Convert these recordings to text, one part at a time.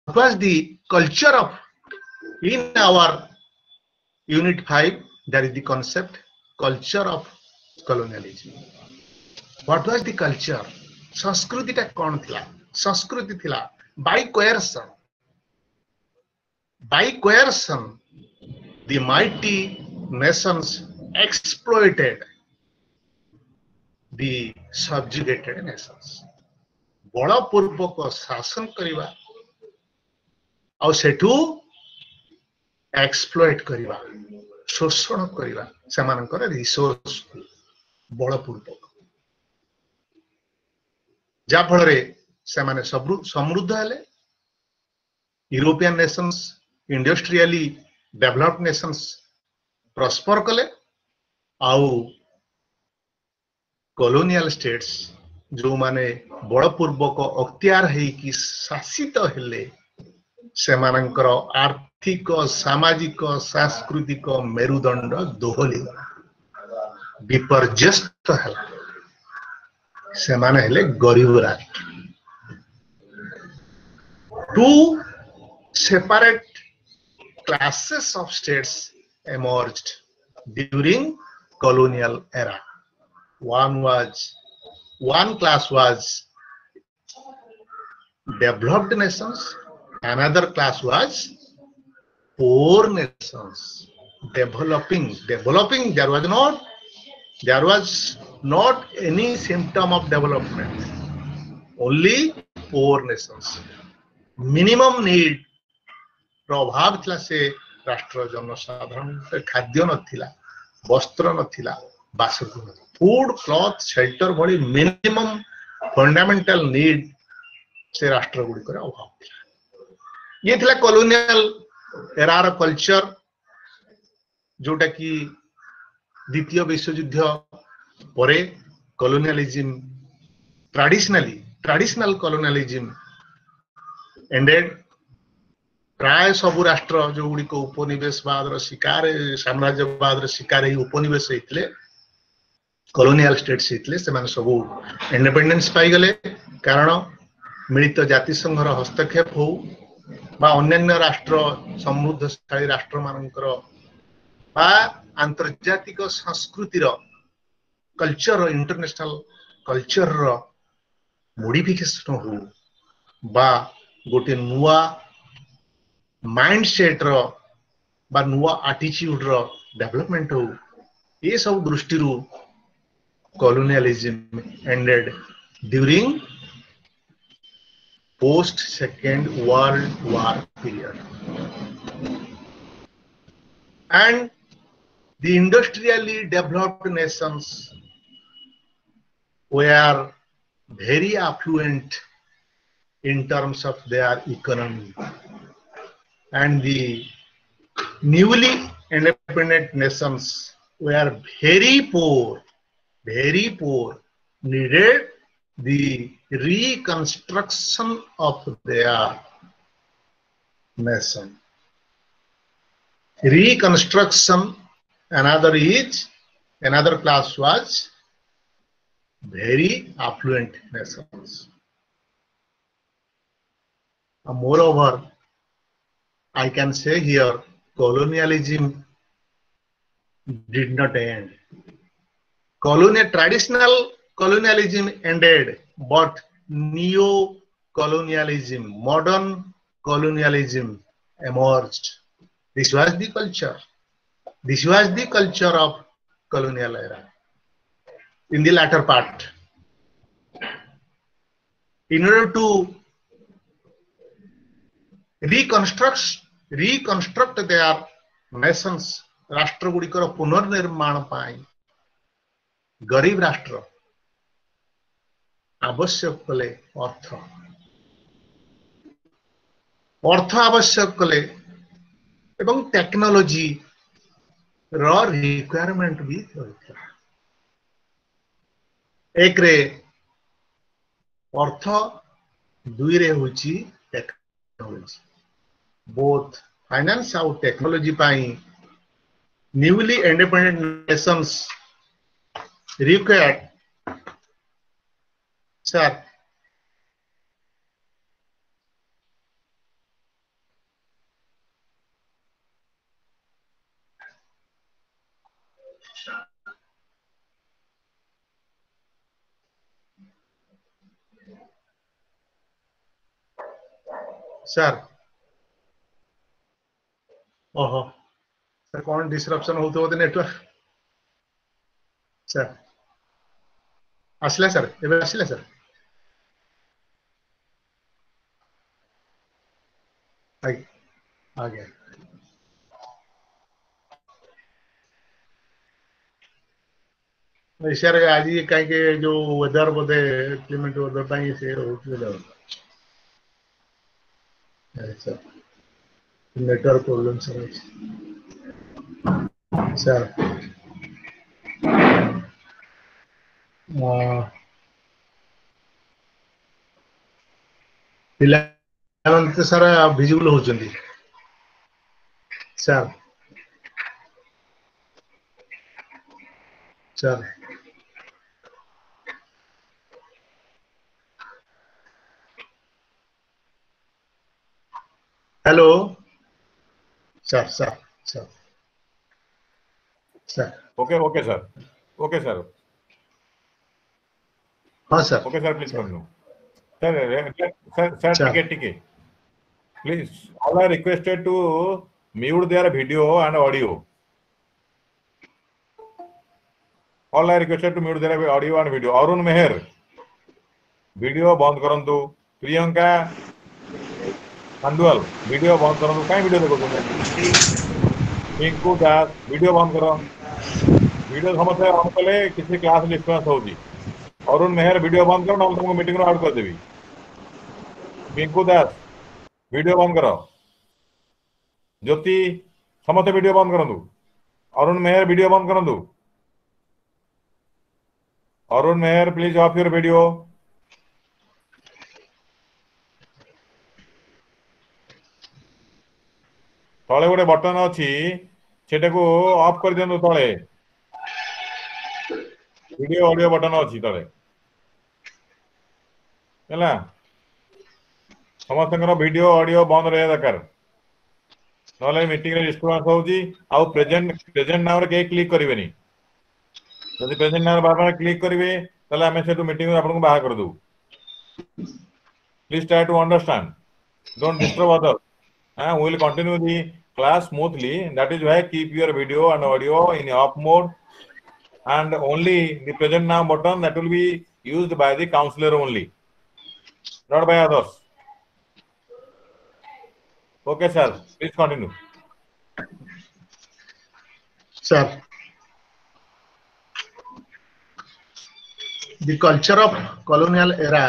was the culture of in our unit 5, there is the concept culture of colonialism. What was the culture? संस्कृति टा कौन थिला? संस्कृति थिला by coercion. By coercion, the mighty nations exploited the subjugated nations. बलपूर्वक शासन करिवा और Sethu exploit करिवा, शोषण करिवा सेमानकर रिसोर्स बलपूर्वक, जा फल से समृद्ध हेले. European nations industrially developed nations prosper कले आउ कॉलोनियल स्टेट्स जो माने बलपूर्वक अख्तियार हेकी शासित हेले सेमानकर आर्थिक सामाजिक सांस्कृतिक मेरुदंड दोहली विपर्यस्त हेला. सेमाने हेले गरीब राष्ट्र. Two separate classes of states emerged during colonial era. One class was developed nations, another class was poor nations. Developing, there was not any symptom of development, only poor nations. Minimum need प्रभाव थिला से राष्ट्र जनसाधारण खाद्य नथिला, वस्त्र नथिला, बासगृह, food cloth shelter भली मिनिमम फंडामेंटल नीड से राष्ट्र गुडी करे अभाव थिला. ये थिला कॉलोनियल एरार कल्चर जोटा कि द्वितीय विश्व युद्ध परे कॉलोनियलिज्म ट्रेडिशनल कॉलोनियलिज्म एंडेड. प्राय सबु राष्ट्र जो गुडी को उपनिवेशवाद शिकार साम्राज्यवाद शिकार उपनिवेश होते कॉलोनियल स्टेट्स होते से सबू इंडिपेंडेंस पाई गले. कारण मिलित जातिसंघ हस्तक्षेप हो बा अन्य राष्ट्र समृद्धशाली राष्ट्र मानकर बा आंतर्जातिक संस्कृतिर कल्चर इंटरनेशनल कल्चर मोडिफिकेशन हो बा गोटे नुआ माइंडसेट रो बा नुआ एटीट्यूड रो डेवलपमेंट हो. ये सब दृष्टि colonialism ended during post second world war period and the industrially developed nations were very affluent in terms of their economy, and the newly independent nations were very poor, needed the reconstruction of their nation. Reconstruction, another class was very affluent nations. Moreover, I can say here, colonialism did not end. Traditional colonialism ended, but neo-colonialism, modern colonialism emerged. This was the culture. This was the culture of colonial era. In the latter part, in order to reconstruct their nations, राष्ट्र गुड़िकर पुनर्निर्माण पाई गरीब राष्ट्र आवश्यक कले अर्थ आवश्यक कले एवं technology रो requirement भी होता. एक रे अर्थ, दुई रे होची टेक्नोलॉजी. बोथ फाइनेंस और टेक्नोलॉजी पाई newly independent nations required. Sir, sir ओहो सर कौन डिस्ट्रप्शन होते होते नेटवर्क सर आसला सर एबे आसला सर आगे सर आज कहीं जो वेदर बोधे क्लाइमेट वेदर पाई से होते सर नेटवर्क प्रॉब्लम सर पिलाମାନେ ସାରା ଭିଜିବଲ ହଉଛନ୍ତି sir sir hello sir sir sir sir okay okay sir okay sir हाँ sir okay sir please continue sir टिके please all are requested to mute their video and audio all are requested to mute their audio and video Arun Mehar video बंद करंतु Priyanka अंडुअल video बंद करंतु काई video देखो पिंकू दास video बंद करो वीडियो समस्या ऑन कले किसी क्लास डिस्टर्बेंस होगी अरुण मेहर वीडियो बंद करो ना तुमको मीटिंग में आउट कर देवी पिंकू दास वीडियो बंद करो ज्योति समस्त वीडियो बंद करंतु अरुण मेहर वीडियो बंद करंतु Arun Mehar please off your video तले गोटे बटन अच्छी सेटा को ऑफ कर दियंतु तले वीडियो ऑडियो बटन अच्छी तले हैला समस्त वीडियो ऑडियो बंद रहे दरकार नले मीटिंग रे डिस्टर्बेंस होउजी आउ प्रेजेंट नाउ रे के क्लिक करिवेनी यदि प्रेजेंट नाउ बार बार क्लिक करिवे तले हमें सेटू मीटिंग रे आपन को बाहर कर दू please try to understand don't disturb other and we will continue the class smoothly. That is why keep your video and audio in off mode and only the present now button that will be used by the counselor only, not by others. Okay sir, please continue. Sir, the culture of colonial era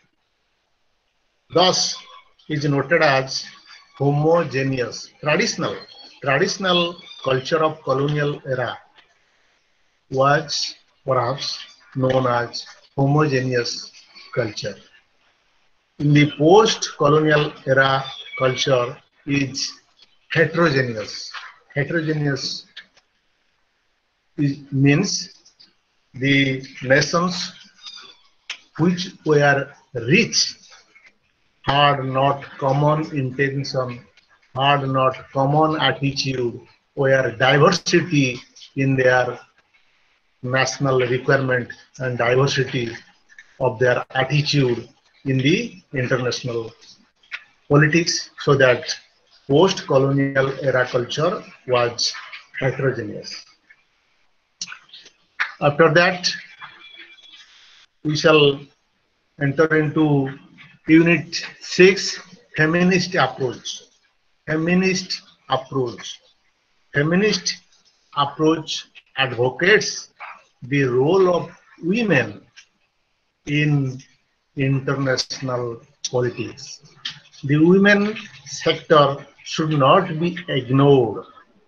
thus is noted as homogeneous. Traditional culture of colonial era was perhaps known as homogeneous culture. In the post-colonial era, culture is heterogeneous. Heterogeneous means the nations which were rich had not common intention, had not common attitude, where diversity in their national requirement and diversity of their attitude in the international politics, so that post-colonial era culture was heterogeneous. After that, we shall enter into Unit 6, feminist approach. Feminist approach. Feminist approach advocates the role of women in international politics. The women sector should not be ignored.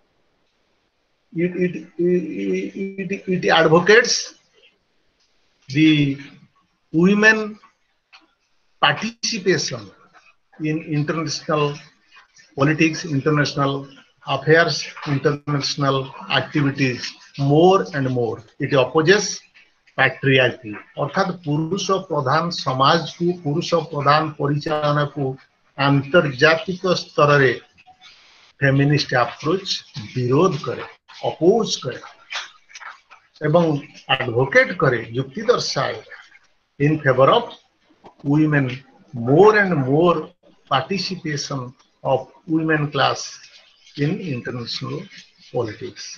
It advocates the women participation in international politics, international affairs, international activities more and more. It opposes patriarchy. अर्थात पुरुष प्रधान समाज को पुरुष प्रधान परिचालना को अंतर्जातिक स्तर रे feminist approach विरोध करे, अपोज करे. एवं एडवोकेट करे युक्ति दर्शाए in favor of women, more and more participation of women class in international politics.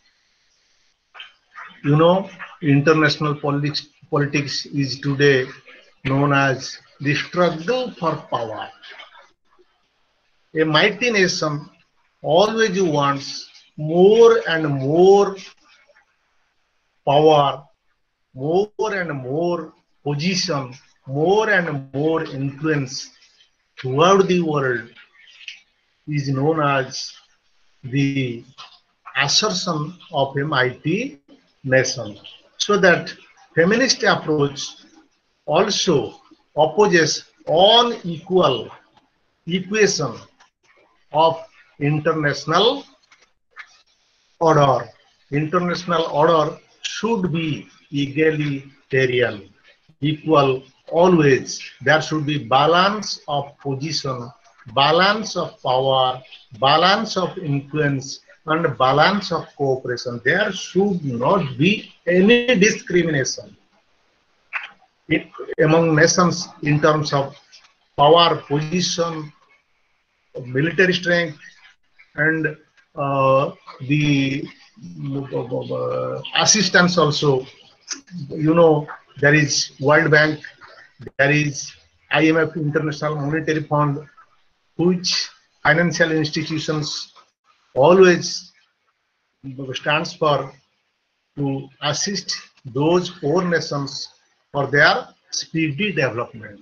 You know, international politics is today known as the struggle for power. A mighty nation always wants more and more power, more and more position, more and more influence throughout the world is known as the assertion of a mighty nation. So that feminist approach also opposes unequal equation of international order. International order should be egalitarian, equal always. There should be balance of position, balance of power, balance of influence, and balance of cooperation. There should not be any discrimination among nations in terms of power, position, military strength, and the assistance also. You know, there is World Bank, there is IMF, International Monetary Fund, which financial institutions always stands for to assist those poor nations for their speedy development.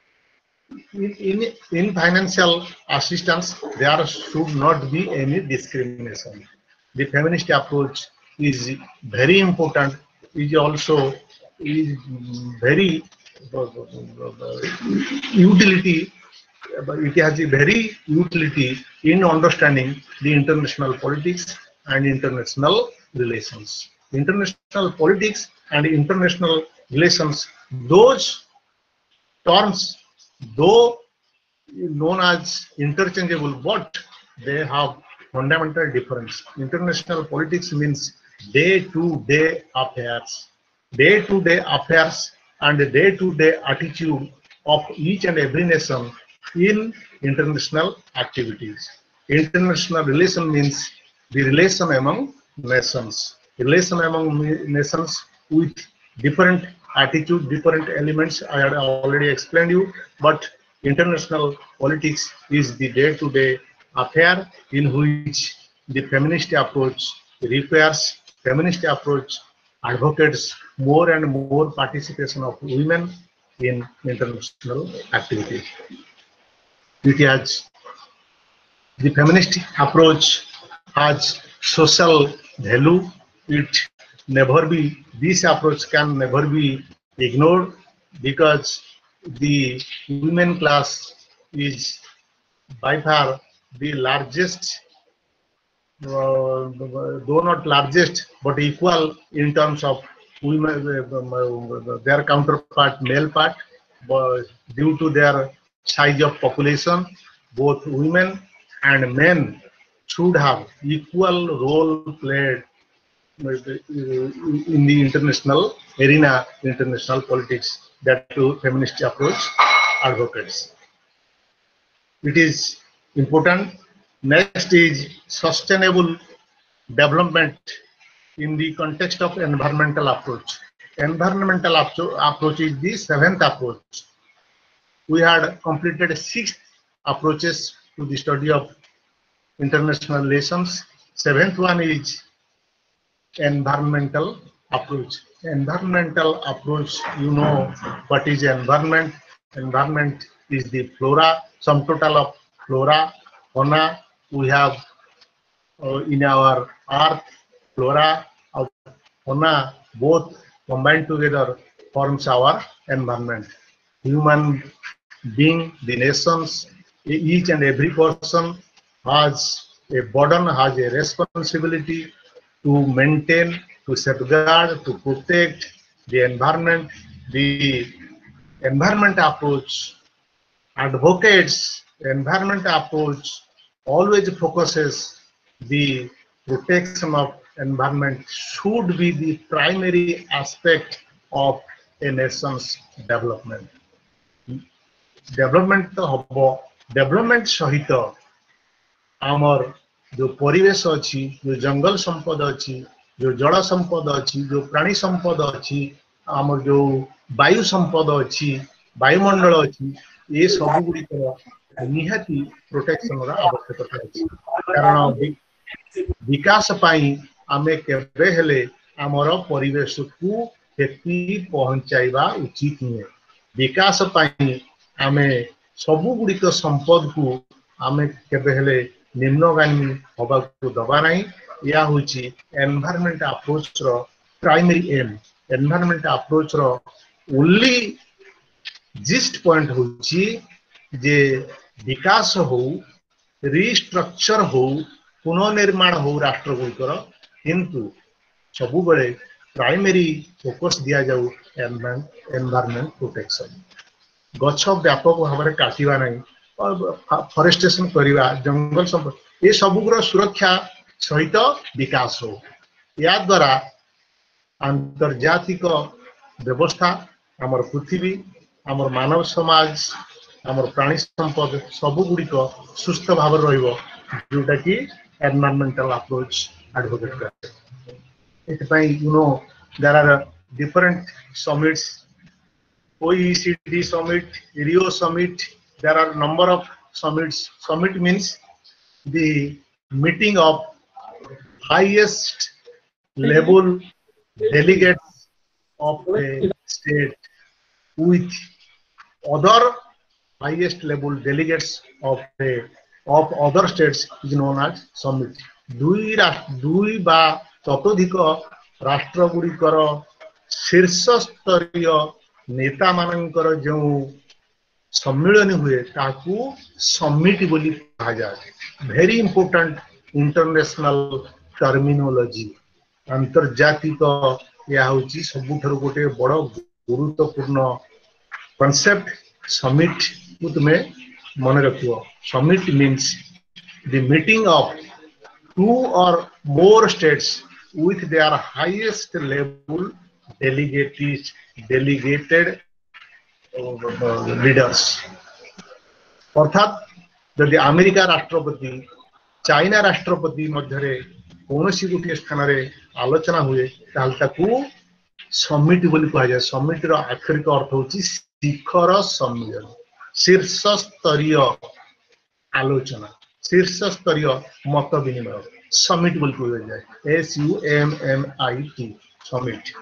In financial assistance, there should not be any discrimination. The feminist approach is very important. Is also is very utility. It has a very utility in understanding the international politics and international relations. International politics and international relations, those terms, though known as interchangeable, but they have fundamental difference. International politics means day-to-day affairs, day-to-day affairs and day-to-day attitude of each and every nation in international activities. International relation means the relation among nations, relation among nations with different attitude, different elements. I had already explained you, but international politics is the day-to-day affair in which the feminist approach requires, feminist approach advocates more and more participation of women in international activities. It has, the feminist approach has social value. It never be, this approach can never be ignored because the women class is by far the largest, though not largest, but equal in terms of women, their counterpart, male part, due to their size of population. Both women and men should have equal role played in the international arena, international politics, that feminist approach advocates. It is important. Next is sustainable development in the context of environmental approach. Environmental approach is the seventh approach. We had completed 6 approaches to the study of international relations. Seventh one is environmental approach. Environmental approach, you know what is environment. Environment is the flora, sum total of flora, fauna we have in our earth. Flora of fauna both combined together forms our environment. Human being, the nations, each and every person has a burden, has a responsibility to maintain, to safeguard, to protect the environment. The environment approach advocates, environment approach always focuses the protection of environment should be the primary aspect of a nation's development. Development तो हबो development सहित आमर जो परिवेश अच्छी जो जंगल संपद अच्छी जो जल संपद अच्छी जो प्राणी संपद अच्छी आमर जो वायु संपद अच्छी वायुमंडल अच्छी ये सब गुड़ी निहाती प्रोटेक्शन रा आवश्यकता अछि कारण विकास पाई आमे केबे हेले आमर परिवेश को क्षति पहुंचाइबा उचित नुहे विकास पाई आमे सबु गुड़िक संपद को आमे केबे हेले निम्नगामी हवा को दबा नहीं या होची एनवायरनमेंट अप्रोच रो प्राइमरी एम एनवायरनमेंट अप्रोच रो ओनली जिस्ट पॉइंट होची जे विकास हो रिस्ट्रक्चर हो पुनर्निर्माण हो राष्ट्र गुड़िकर किंतु सबु बड़े प्राइमरी फोकस दिया जाऊ एनवायरनमेंट प्रोटेक्शन गछ व्यापक भाव में काटिबा नहीं फॉरेस्टेशन करिवा जंगल संपद ये सबुर सुरक्षा सहित विकास हो या द्वारा अंतर्जातिक व्यवस्था आमर पृथ्वी आमर मानव समाज आमर प्राणी संपद सबु गुड़िक सुस्थ भाव रहिबो जोटा कि एनवायरमेंटल अप्रोच एडवोकेट करे इतपई you know there are different summits OECD summit Rio summit there are number of summits summit means the meeting of highest level delegates of a state with other highest level delegates of other states is known as summit दुई बा ततोधिक राष्ट्र गुड़िकर शीर्ष स्तरीय नेता मानकर जो सम्मिलन हुए ताकू समिट बोली कहा जाए वेरी इंपोर्टेंट इंटरनेशनल टर्मिनोलॉजी अंतर्जातिक या होची सबुठारु गोटे बड़ गुरुत्वपूर्ण कांसेप्ट समिट को तुम्हें मन रखियो summit means the meeting of 2 or more states with their highest level delegated leaders अर्थात यदि अमेरिका राष्ट्रपति चाइना राष्ट्रपति मध्य कौनसी गोटे स्थान रे आलोचना हुए ताकू समिट बोली कहा जाए समिट रो आक्षरिक अर्थ होची शिखर सम्मेलन शीर्ष स्तरीय आलोचना शीर्ष स्तरीय मत विनिमय समिट बोली कहा जाए SUMMIT समिट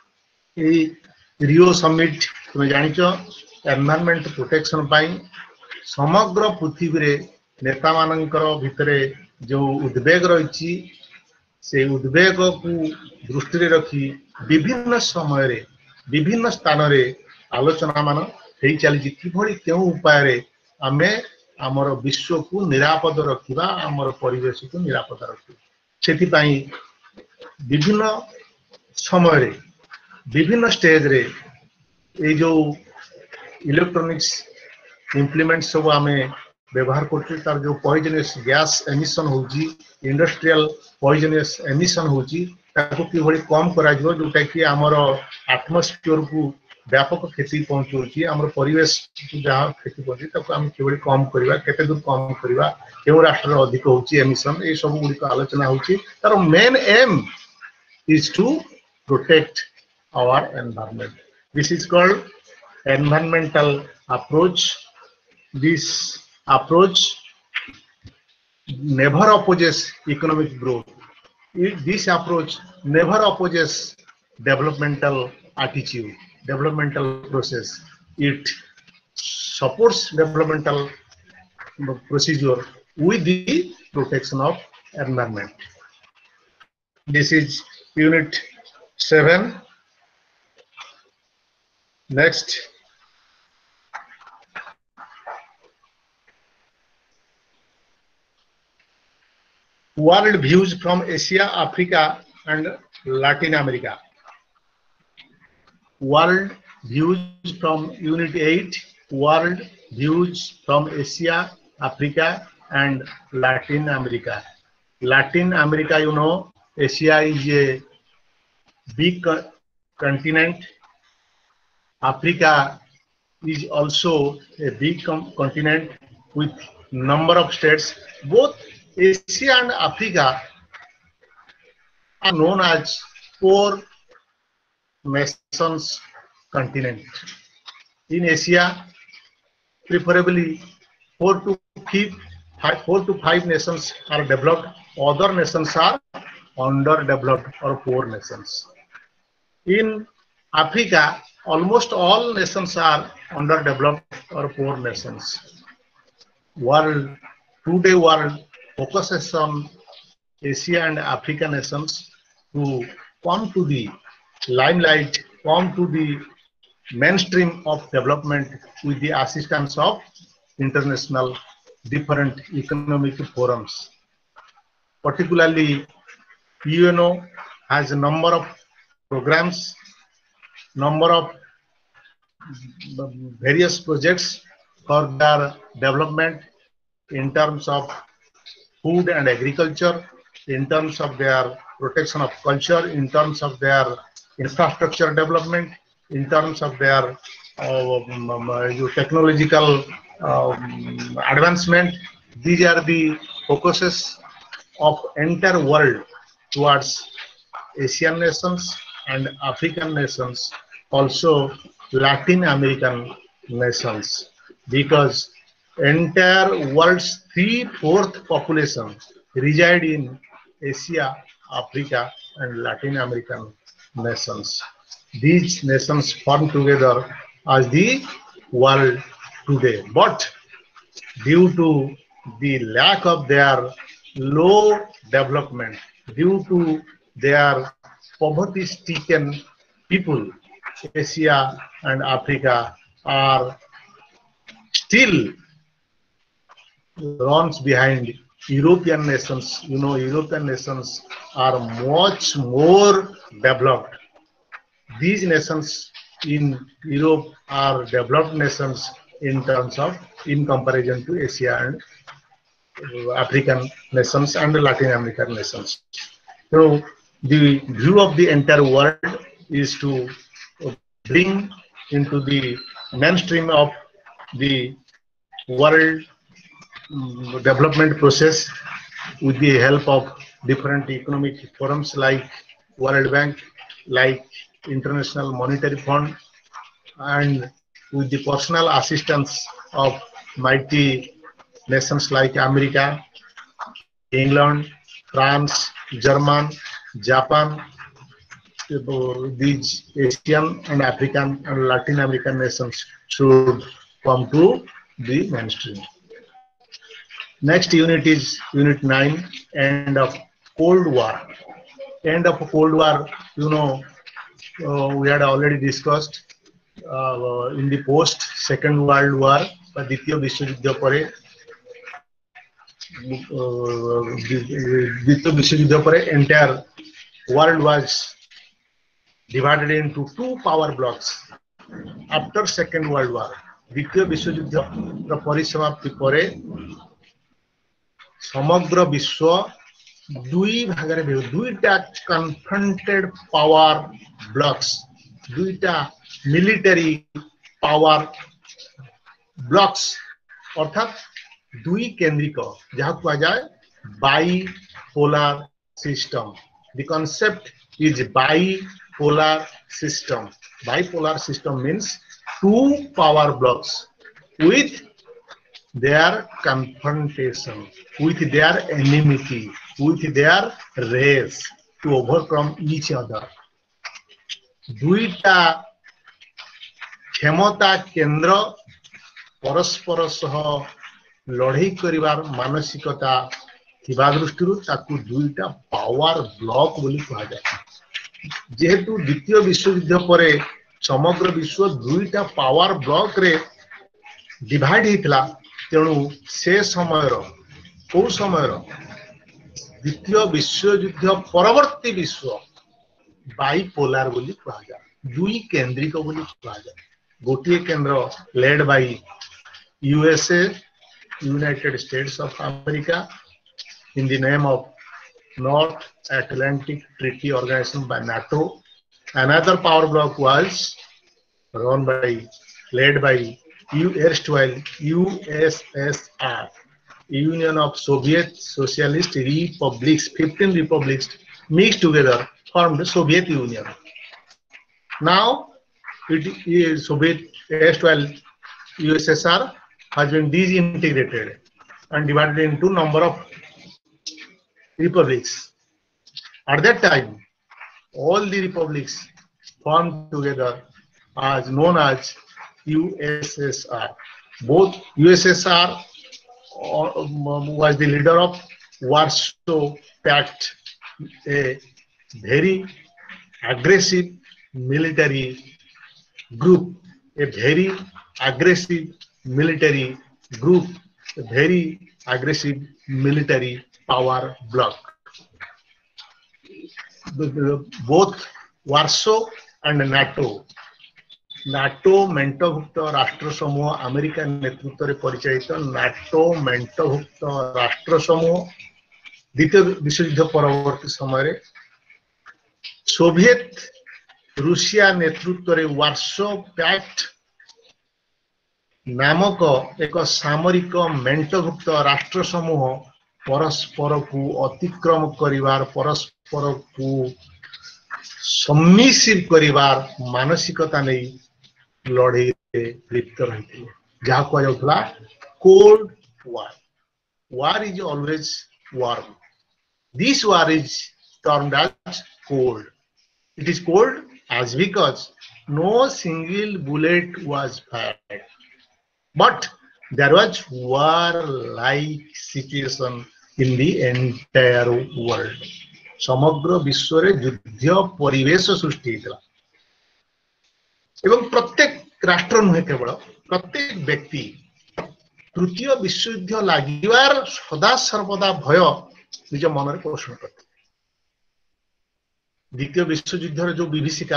रियो समिट तुम जानिच एनवायरनमेंट प्रोटेक्शन पाई समग्र पृथ्वी रे नेता मानकर भितरे जो उद्वेग रही से उद्वेग को दृष्टि रे रखी विभिन्न समय रे विभिन्न स्थान रे आलोचना मान हेई चली किभली केउ उपाय रे आमे आमर विश्व को निरापद रखिबा आमर परिवेश को निरापद रखिबा सेति पाई विभिन्न समय रे विभिन्न स्टेज रे ए जो इलेक्ट्रॉनिक्स इम्प्लीमेंट सब आमे व्यवहार करते तार जो पॉइजनस गैस एमिशन होची इंडस्ट्रियल पॉइजनस एमिशन होची ताको किभली कम करा जिवो जोटा कि हमर एटमॉस्फेयर को व्यापक क्षति पहुंचोची हमर परिवेश को जहां क्षति पहुंची ताको हम किभली कम करबा केते दूर कम करबा केउ राष्ट्र अधिक होची एमिशन ए सब गुडी को आलोचना होची तार main aim is to protect our environment. This is called environmental approach. This approach never opposes economic growth. This approach never opposes developmental attitude, developmental process. It supports developmental procedure with the protection of environment. This is unit 7. Next, world views from Asia, Africa, and Latin America. World views from Unit 8. World views from Asia, Africa, and Latin America. Latin America, you know, Asia is a big continent. Africa is also a big continent with number of states. Both Asia and Africa are known as four nations continent. In Asia, preferably 4 to 5 nations are developed. Other nations are underdeveloped or poor nations. In Africa, almost all nations are underdeveloped or poor nations. Today world focuses on Asia and African nations to come to the limelight, come to the mainstream of development with the assistance of international different economic forums. Particularly, UNO has a number of programs, number of various projects for their development in terms of food and agriculture, in terms of their protection of culture, in terms of their infrastructure development, in terms of their technological advancement. These are the focuses of entire world towards Asian nations and African nations, also Latin American nations, because entire world's 3/4 population reside in Asia, Africa, and Latin American nations. These nations form together as the world today. But due to the lack of their low development, due to their poverty-stricken people, Asia and Africa are still runs behind European nations. You know, European nations are much more developed. These nations in Europe are developed nations in terms of, in comparison to Asia and African nations and Latin American nations. So the view of the entire world is to bring into the mainstream of the world development process with the help of different economic forums like World Bank, like International Monetary Fund, and with the personal assistance of mighty nations like America, England, France, German, Japan. These Asian and African and Latin American nations should come to the mainstream. Next unit is Unit 9, End of Cold War. End of Cold War, you know, we had already discussed in the post Second World War, দ্বিতীয় বিশ্বযুদ্ধ পরে entire world was divided into two power blocks. After Second World War, দ্বিতীয় বিশ্বযুদ্ধ পরিসমাপ্তি পরে সমগ্র বিশ্ব দুই ভাগে দুইটা কনফ্রন্টেড পাওয়ার ব্লকস, দুইটা মিলিটারি পাওয়ার ব্লকস, অর্থাৎ দুই কেন্দ্রিক, যাহা কুয়া যায় bipolar system. The concept is bipolar system. Bipolar system means two power blocks with their confrontation, with their enmity, with their race to overcome each other. দুইটা ক্ষমতা কেন্দ্র পরস্পর সহ লড়াই করিবার মানসিকতা থিবা দৃষ্টিରୁ তাକୁ দুইটা পাওয়ার ব্লক বলি কুହାଯାଏ। যেহেতু দ্বিতীয় বিশ্বযুদ্ধ পরে সমগ্র বিশ্ব দুইটা পাওয়ার ব্লক রে ডিভাইড ହେଇଥିଲା, ତେଣୁ ସେ ସମୟର କୋଉ ସମୟର ଦ୍ୱିତୀୟ ବିଶ୍ୱଯୁଦ୍ଧ ପରବର୍ତ୍ତୀ ବିଶ୍ୱ ବାଇପୋଲାର ବୋଲି କୁହାଯାଏ, ଦୁଇ କେନ୍ଦ୍ରିକ ବୋଲି କୁହାଯାଏ। ଗୋଟିଏ କେନ୍ଦ୍ର led by USA, United States of America, in the name of North Atlantic Treaty Organization by NATO. Another power bloc was led by erstwhile USSR, Union of Soviet Socialist Republics. 15 republics mixed together formed the Soviet Union. Now, it is Soviet erstwhile USSR has been disintegrated and divided into number of republics. At that time, all the republics formed together as known as USSR. Both USSR was the leader of Warsaw Pact, a very aggressive military group, a very aggressive military group, a very aggressive military power bloc. Both Warsaw and NATO मेंटभुक्त राष्ट्र समूह America नेतृत्व में परिचालित NATO मेंटभुक्त राष्ट्र समूह द्वितीय विश्वयुद्ध परवर्ती समय सोवियत रूसिया नेतृत्व में वार्सो पैक्ट नामक एक सामरिक मेंटभुक्त राष्ट्र समूह परस्पर को अतिक्रम करिवार परस्पर को सम्मिश्र करिवार मानसिकता नहीं लड़ाई लिप्त रही जहाँ कहुला cold war. War is always warm. This war is termed as cold. It is cold as because no single bullet was fired, but there was war-like situation in the entire world. समग्र विश्व रे युद्ध परिवेश सृष्टि होता एवं प्रत्येक राष्ट्र नुहे केवल प्रत्येक व्यक्ति तृतीय विश्वयुद्ध लागिवार सदा सर्वदा भय निज मन में पोषण करते. द्वितीय विश्वयुद्ध जो विभीषिका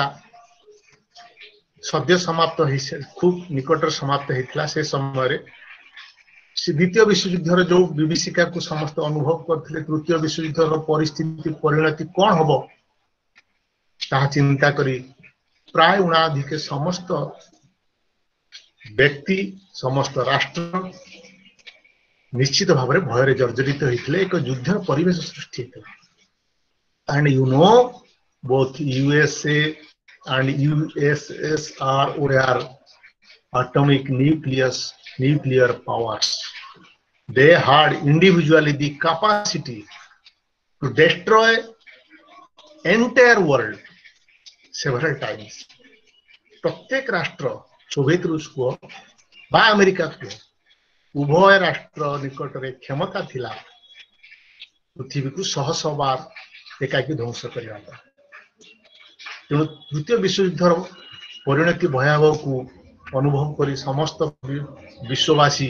सद्य समाप्त खूब निकट समाप्त होता से समय द्वितीय विश्वयुद्ध जो विभीषिका को समस्त अनुभव करते तृतीय विश्वयुद्ध परिस्थिति परिणति कौन हम ता चिंता करी प्राय उणाधिक समस्त व्यक्ति समस्त राष्ट्र निश्चित भाव में भय जर्जरित होते एक युद्ध परिवेश सृष्टि होता. And you know both USA and USSR were atomic nuclear powers. They had individually the capacity to destroy entire world several times. प्रत्येक राष्ट्र सोवियत रूस को बा अमेरिका को उभय राष्ट्र निकट में क्षमता थिला पृथ्वी को शह शह बार एकाकी ध्वंस करने. तेणु तृतीय विश्वयुद्ध परिणति भयावह को अनुभव करी समस्त विश्ववासी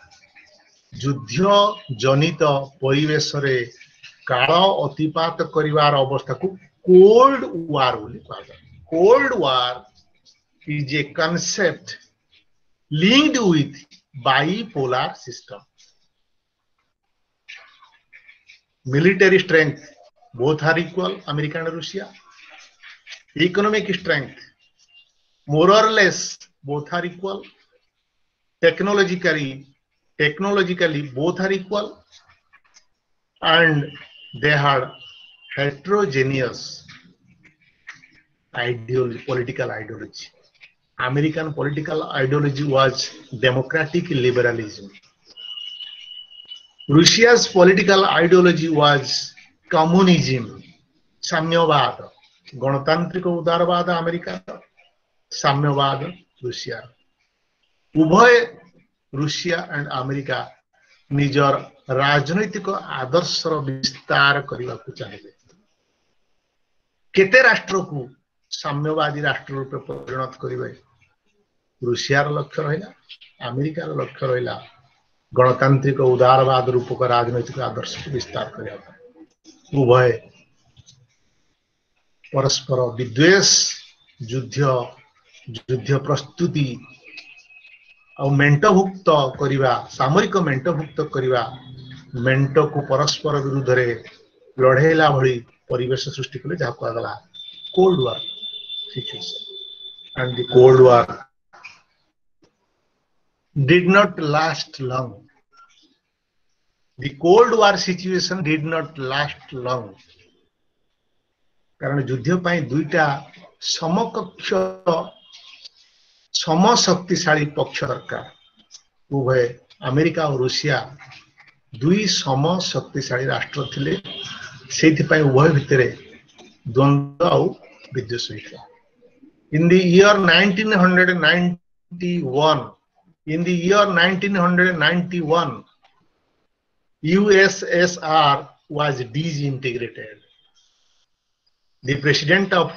युद्ध जनित परिवेश रे काल अतिपात करिवार अवस्था को कोल्ड वार बोली कहा जाए. Cold war is a concept linked with bipolar system. Military strength both are equal, America and Russia. Economic strength more or less both are equal. Technologically both are equal, and they had heterogeneous political ideology. American political ideology was democratic liberalism. Russia's political ideology was communism, साम्यवाद. गणतांत्रिक उदारवाद America, साम्यवाद Russia. उभय Russia and America निजर राजनैतिक आदर्श विस्तार करने को चाहिए. केते राष्ट्र को साम्यवादी राष्ट्र रूप परिणत करेंगे रूसियार लक्ष्य रहा, अमेरिकार लक्ष्य रहा गणतांत्रिक उदारवाद रूपक राजनैतिक आदर्श को विस्तार करने. उभय परस्पर विद्वेष युद्ध प्रस्तुति और मेंटभुक्त करवा सामरिक मेंटभुक्त करवा मेंट को परस्पर विरुद्ध रे लड़ेला भली परिवेश सृष्टि कले जहाँ कहगला cold war situation and the cold war did not last long. The Cold War situation did not last long. कारण युद्ध पाई दुईटा समकक्ष समशक्तिशाली पक्ष दरकार उभय अमेरिका और रूसिया दुई समशक्तिशाली राष्ट्र थिले सेथिपाई उभय भितरे द्वंद्व और विद्वेष होइता. In the year 1991 In the year 1991, USSR was disintegrated. The president of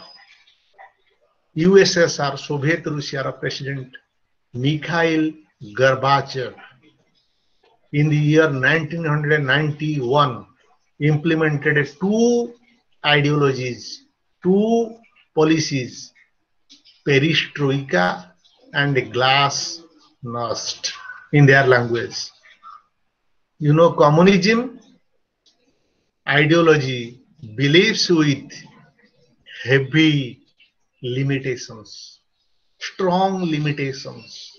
USSR, Soviet Russia President Mikhail Gorbachev, in the year 1991, implemented two ideologies, two policies, perestroika and glasnost in their language. You know, communism ideology believes with heavy limitations, strong limitations.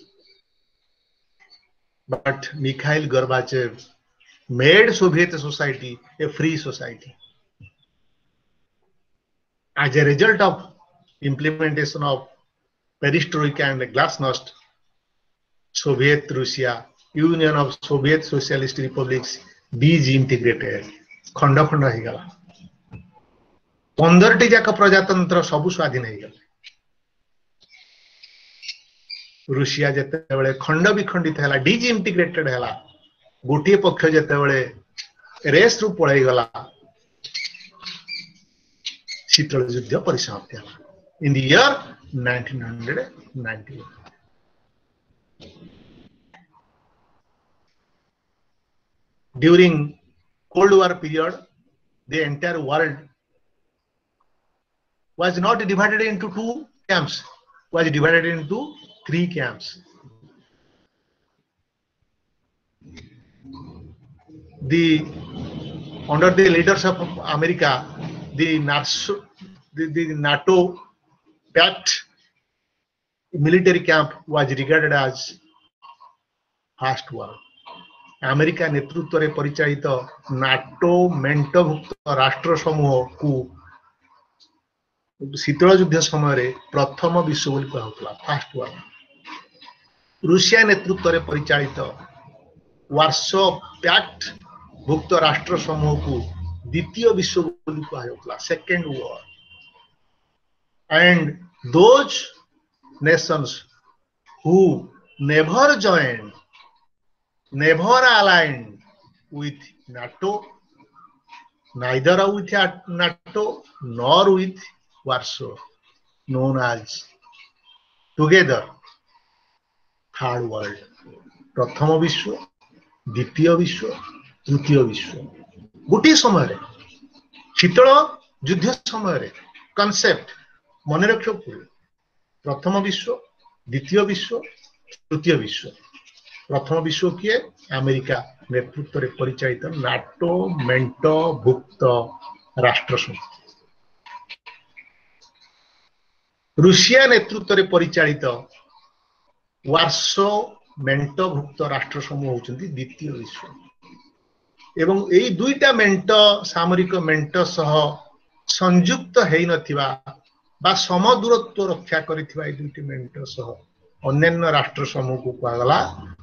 But Mikhail Gorbachev made Soviet society a free society. As a result of implementation of perestroika and glasnost, Soviet Russia, Union of Soviet Socialist Republics, disintegrated. खंड खंड हो गला. 15 जाक प्रजातंत्र सबु स्वाधीन हो गले. रूसिया जेतेबेले खंड विखंडित हैला, डिसइंटीग्रेटेड हैला, गोटे पक्ष जेतेबेले रेस रु पळै गला, शीतल युद्ध परिसमाप्ति हैला in the year 1991. During Cold War period, the entire world was not divided into two camps, was divided into three camps. Under the leaders of America, the NATO pact military camp was regarded as First War. America नेतृत्व रे परिचालित NATO मेंटभुक्त राष्ट्र समूह को शीतल युद्ध समय रे प्रथम विश्व बोली कहउतला, फर्स्ट वार. रूसिया नेतृत्व रे परिचालित वार्सो पैक्ट भुक्त राष्ट्र समूह को द्वितीय विश्व बोली कहउतला, second war. And those nations who never joined, never aligned with NATO, neither with NATO nor with Warsaw, known as together Third World. प्रथम विश्व, द्वितीय विश्व, तृतीय विश्व. गोटे समय शीतल युद्ध समय कॉन्सेप्ट मन रख, प्रथम विश्व, द्वितीय विश्व, तृतीय विश्व. प्रथम विश्व किए अमेरिका नेतृत्व रे परिचालित नाटो मेंटभुक्त राष्ट्र समूह. रूसिया नेतृत्व रे परिचालित वार्सो मेंटभुक्त राष्ट्र समूह होचंती द्वितीय विश्व. एवं एई दुईटा मेंट सामरिक मेंट सह संयुक्त हेई नथिबा बा समदूरत्व रक्षा करिथिबा एई दुईटी मेंट सह अन्य राष्ट्र समूह को कहगला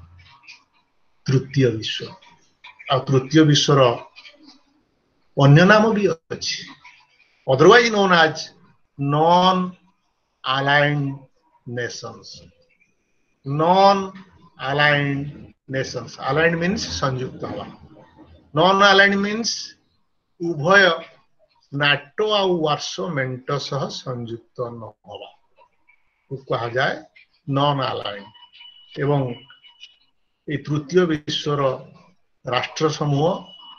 तृतीय विश्व. आ तृतीय विश्वर अन्य नाम भी अच्छी, otherwise known as non aligned nations. Non aligned nations, aligned means संयुक्त हवा, नॉन अलाइंड मीन्स उभय नाटो आ वार्सो मेंट सह संयुक्त न हवा कहा जाए नॉन अलाइंड. एवं तृतीय विश्वर राष्ट्र समूह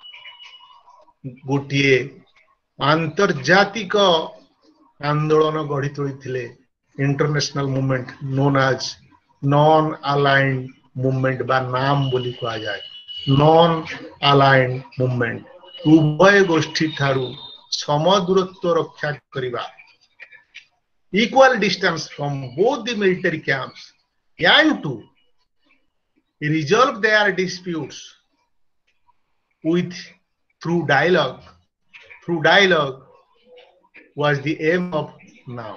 गोटे आंतर्जातिक आंदोलन गढ़ी तोड़ी, international movement known as non aligned movement बा नाम बोली कहा जाए, नॉन अलाइंड मूवमेंट उभय गोष्ठी ठारू समदूरत्व रक्षा करिबा, equal distance from both the military camps, and to resolve their disputes with through dialogue. Through dialogue was the aim of now.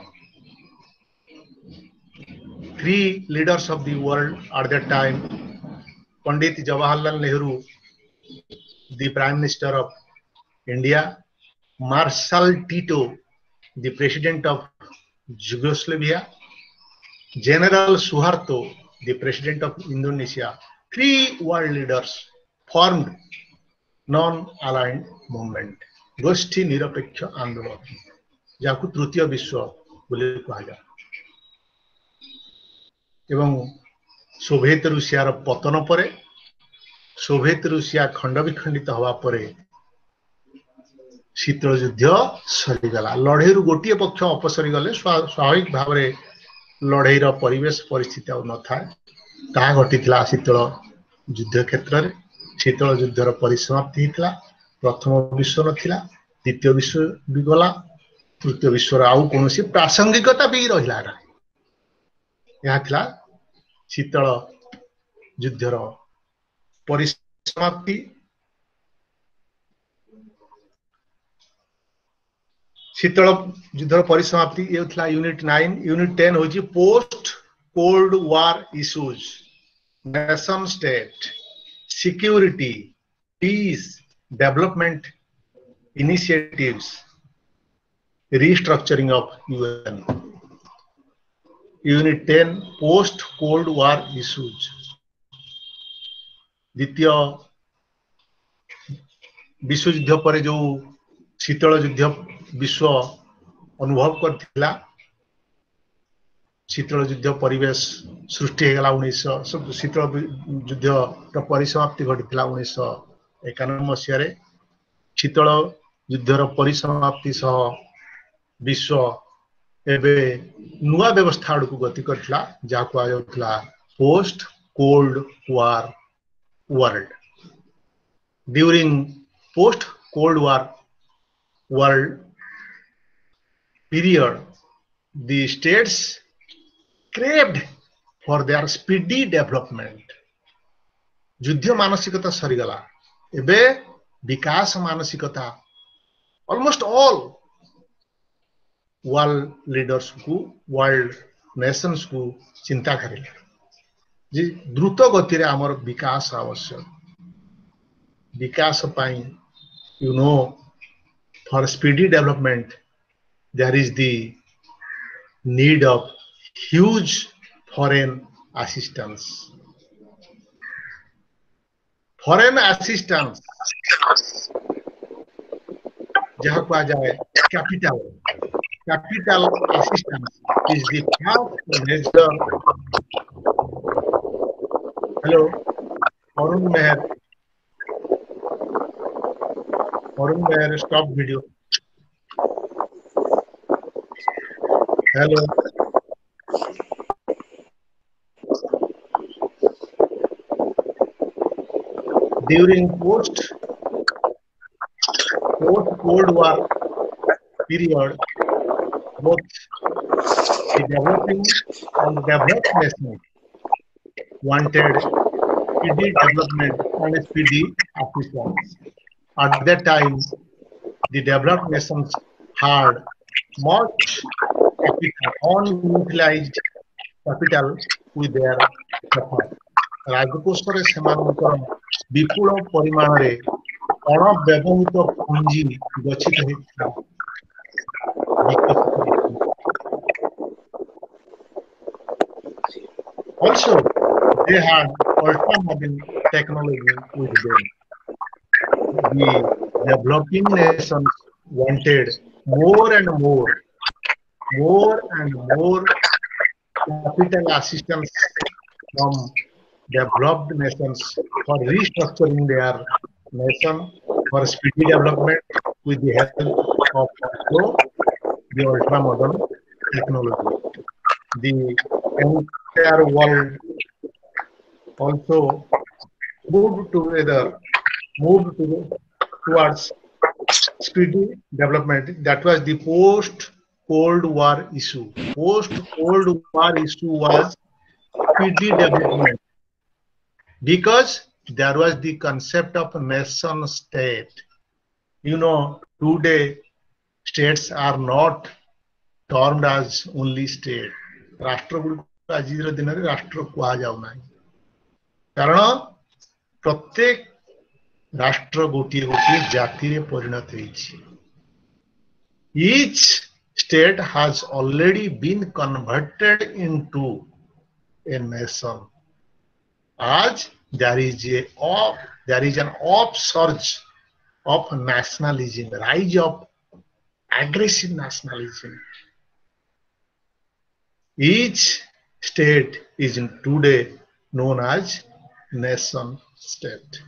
Three leaders of the world at that time: Pandit Jawaharlal Nehru, the Prime Minister of India; Marshal Tito, the President of Yugoslavia; General Suharto, the President of Indonesia. Three world leaders formed non-aligned movement, गोष्ठी निरपेक्ष आंदोलन, ଯାହାକୁ ତୃତୀୟ ବିଶ୍ୱ ବୋଲି କୁହାଯାଏ। ଏବଂ सोभियत ରୁଷିଆର ପତନ ପରେ, सोभियत ରୁଷିଆ ଖଣ୍ଡ ବିଖଣ୍ଡିତ ହେବା ପରେ ଶୀତଳ ଯୁଦ୍ଧ ସରିଗଲା। ଲଢେଇରୁ ଗୋଟିଏ ପକ୍ଷ ଅପସରି ଗଲେ ସ୍ୱାଭାବିକ ଭାବରେ ଲଢେଇର ପରିବେଶ ପରିସ୍ଥିତି ଆଉ ନଥାଏ। ତାହା ଘଟିଥିଲା ଶୀତଳ ଯୁଦ୍ଧ କ୍ଷେତ୍ରରେ। ଶୀତଳ ଯୁଦ୍ଧର ପରିସମାପ୍ତି ହେଇଥିଲା। ପ୍ରଥମ ବିଶ୍ୱ ନଥିଲା, ଦ୍ୱିତୀୟ ବିଶ୍ୱ ବି ଗଲା, ତୃତୀୟ ବିଶ୍ୱର ଆଉ କୌଣସି ପ୍ରାସଙ୍ଗିକତା ବି ରହିଲା ନାହିଁ। ଏହା ଥିଲା ଶୀତଳ ଯୁଦ୍ଧର ପରିସମାପ୍ତି। ଶୀତଳ ଯୁଦ୍ଧର ପରିସମାପ୍ତି ଏ ଥିଲା ୟୁନିଟ୍ 9। ୟୁନିଟ୍ 10 ହେଉଛି post cold war issues, nation state, security, peace, development initiatives, restructuring of UN. Unit 10 post cold war issues. द्वितीय विश्व युद्ध पर जो शीतल युद्ध विश्व अनुभव करथिला, शीतल युद्ध परिवेश सृष्टि हेगला 1900। शीतल युद्ध र परिसमाप्ति घटिथिला 1991 मसिया रे। शीतल युद्धर परिसमाप्ति सह विश्व एबे नुआ व्यवस्था को गति करथिला, जा को आउथला post cold war world. During post cold war world period, the states craved for their speedy development. युद्ध मानसिकता सरीगला, एबे विकास मानसिकता almost all वर्ल्ड लीडर्स को, वर्ल्ड नेशंस को चिंता करेगा जी द्रुत गति रे हमर विकास आवश्यक। विकास पाई you know for speedy development there is the need of huge foreign assistance. Foreign assistance जहाँ को आ जाए capital assistance is the first measure. Hello, Arun Meher, stop video. Hello. During post Cold War period, both the developing and developed nations wanted speedy development and speedy assistance. At that time, the developed nations had much unutilized capital with their effort. राजकोषर सेमानकर विपुल परिमाण रे अणव्यवहित पुंजी गच्छित होता। Also, they had ultra-modern technology with them. The developing nations wanted more and more capital assistance from developed nations for restructuring their nation for speedy development with the help of also the ultra-modern technology. The entire world also moved to towards speedy development. That was the post-Cold War issue. Post-Cold War issue was speedy development because there was the concept of nation state. You know, today states are not termed as only state. राष्ट्र गुड़िक आज दिन में राष्ट्र कहना कारण प्रत्येक राष्ट्र गोटे गोटे जाति रे परिणत होइछि. Each state has already been converted into a nation. As there is an upsurge of nationalism, rise of aggressive nationalism. Each state is today known as nation state.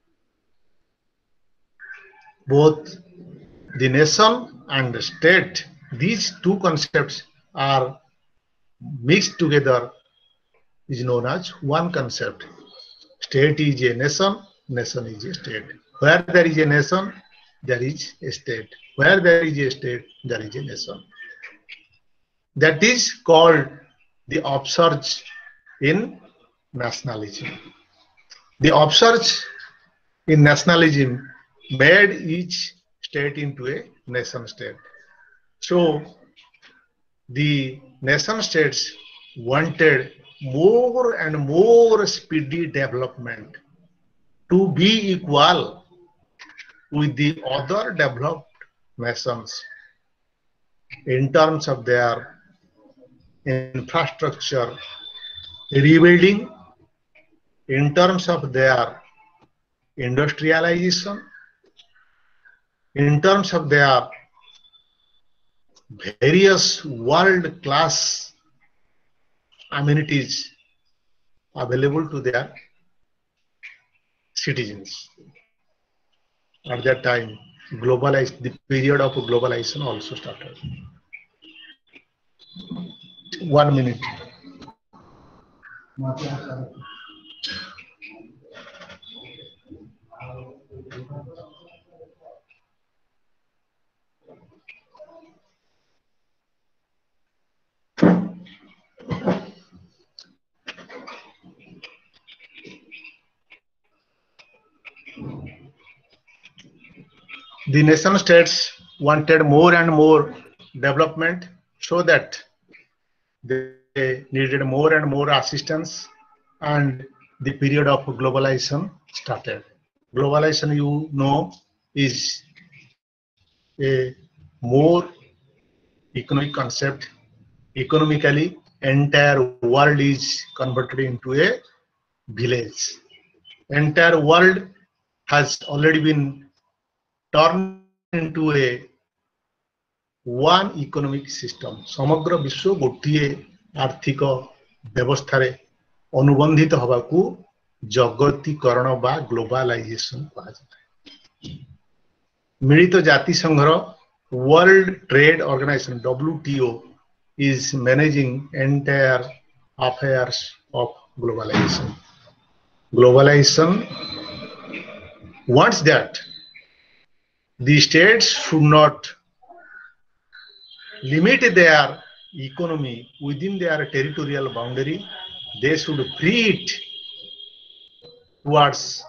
Both the nation and the state, these two concepts are mixed together, is known as one concept. State is a nation, nation is a state. Where there is a nation, there is a state. Where there is a state, there is a nation. That is called the upsurge in nationalism. The upsurge in nationalism made each state into a nation state. So the nation states wanted more and more speedy development to be equal with the other developed nations in terms of their infrastructure rebuilding, in terms of their industrialization, in terms of their various world-class amenities available to their citizens. At that time, the period of globalization also started. 1 minute. The nation states wanted more and more development so that they needed more and more assistance, and the period of globalization started. Globalization, you know, is a more economic concept. Economically, entire world is converted into a village. Entire world has already been turned into a one economic system. समग्र विश्व गोटिए आर्थिक व्यवस्था रे अनुबंधित हवा को जगतीकरण बा globalisation कहा जाता है. मिलित जाति संघर world trade organisation WTO is managing entire affairs of globalization. Globalization wants that the states should not limit their economy within their territorial boundary. They should free it towards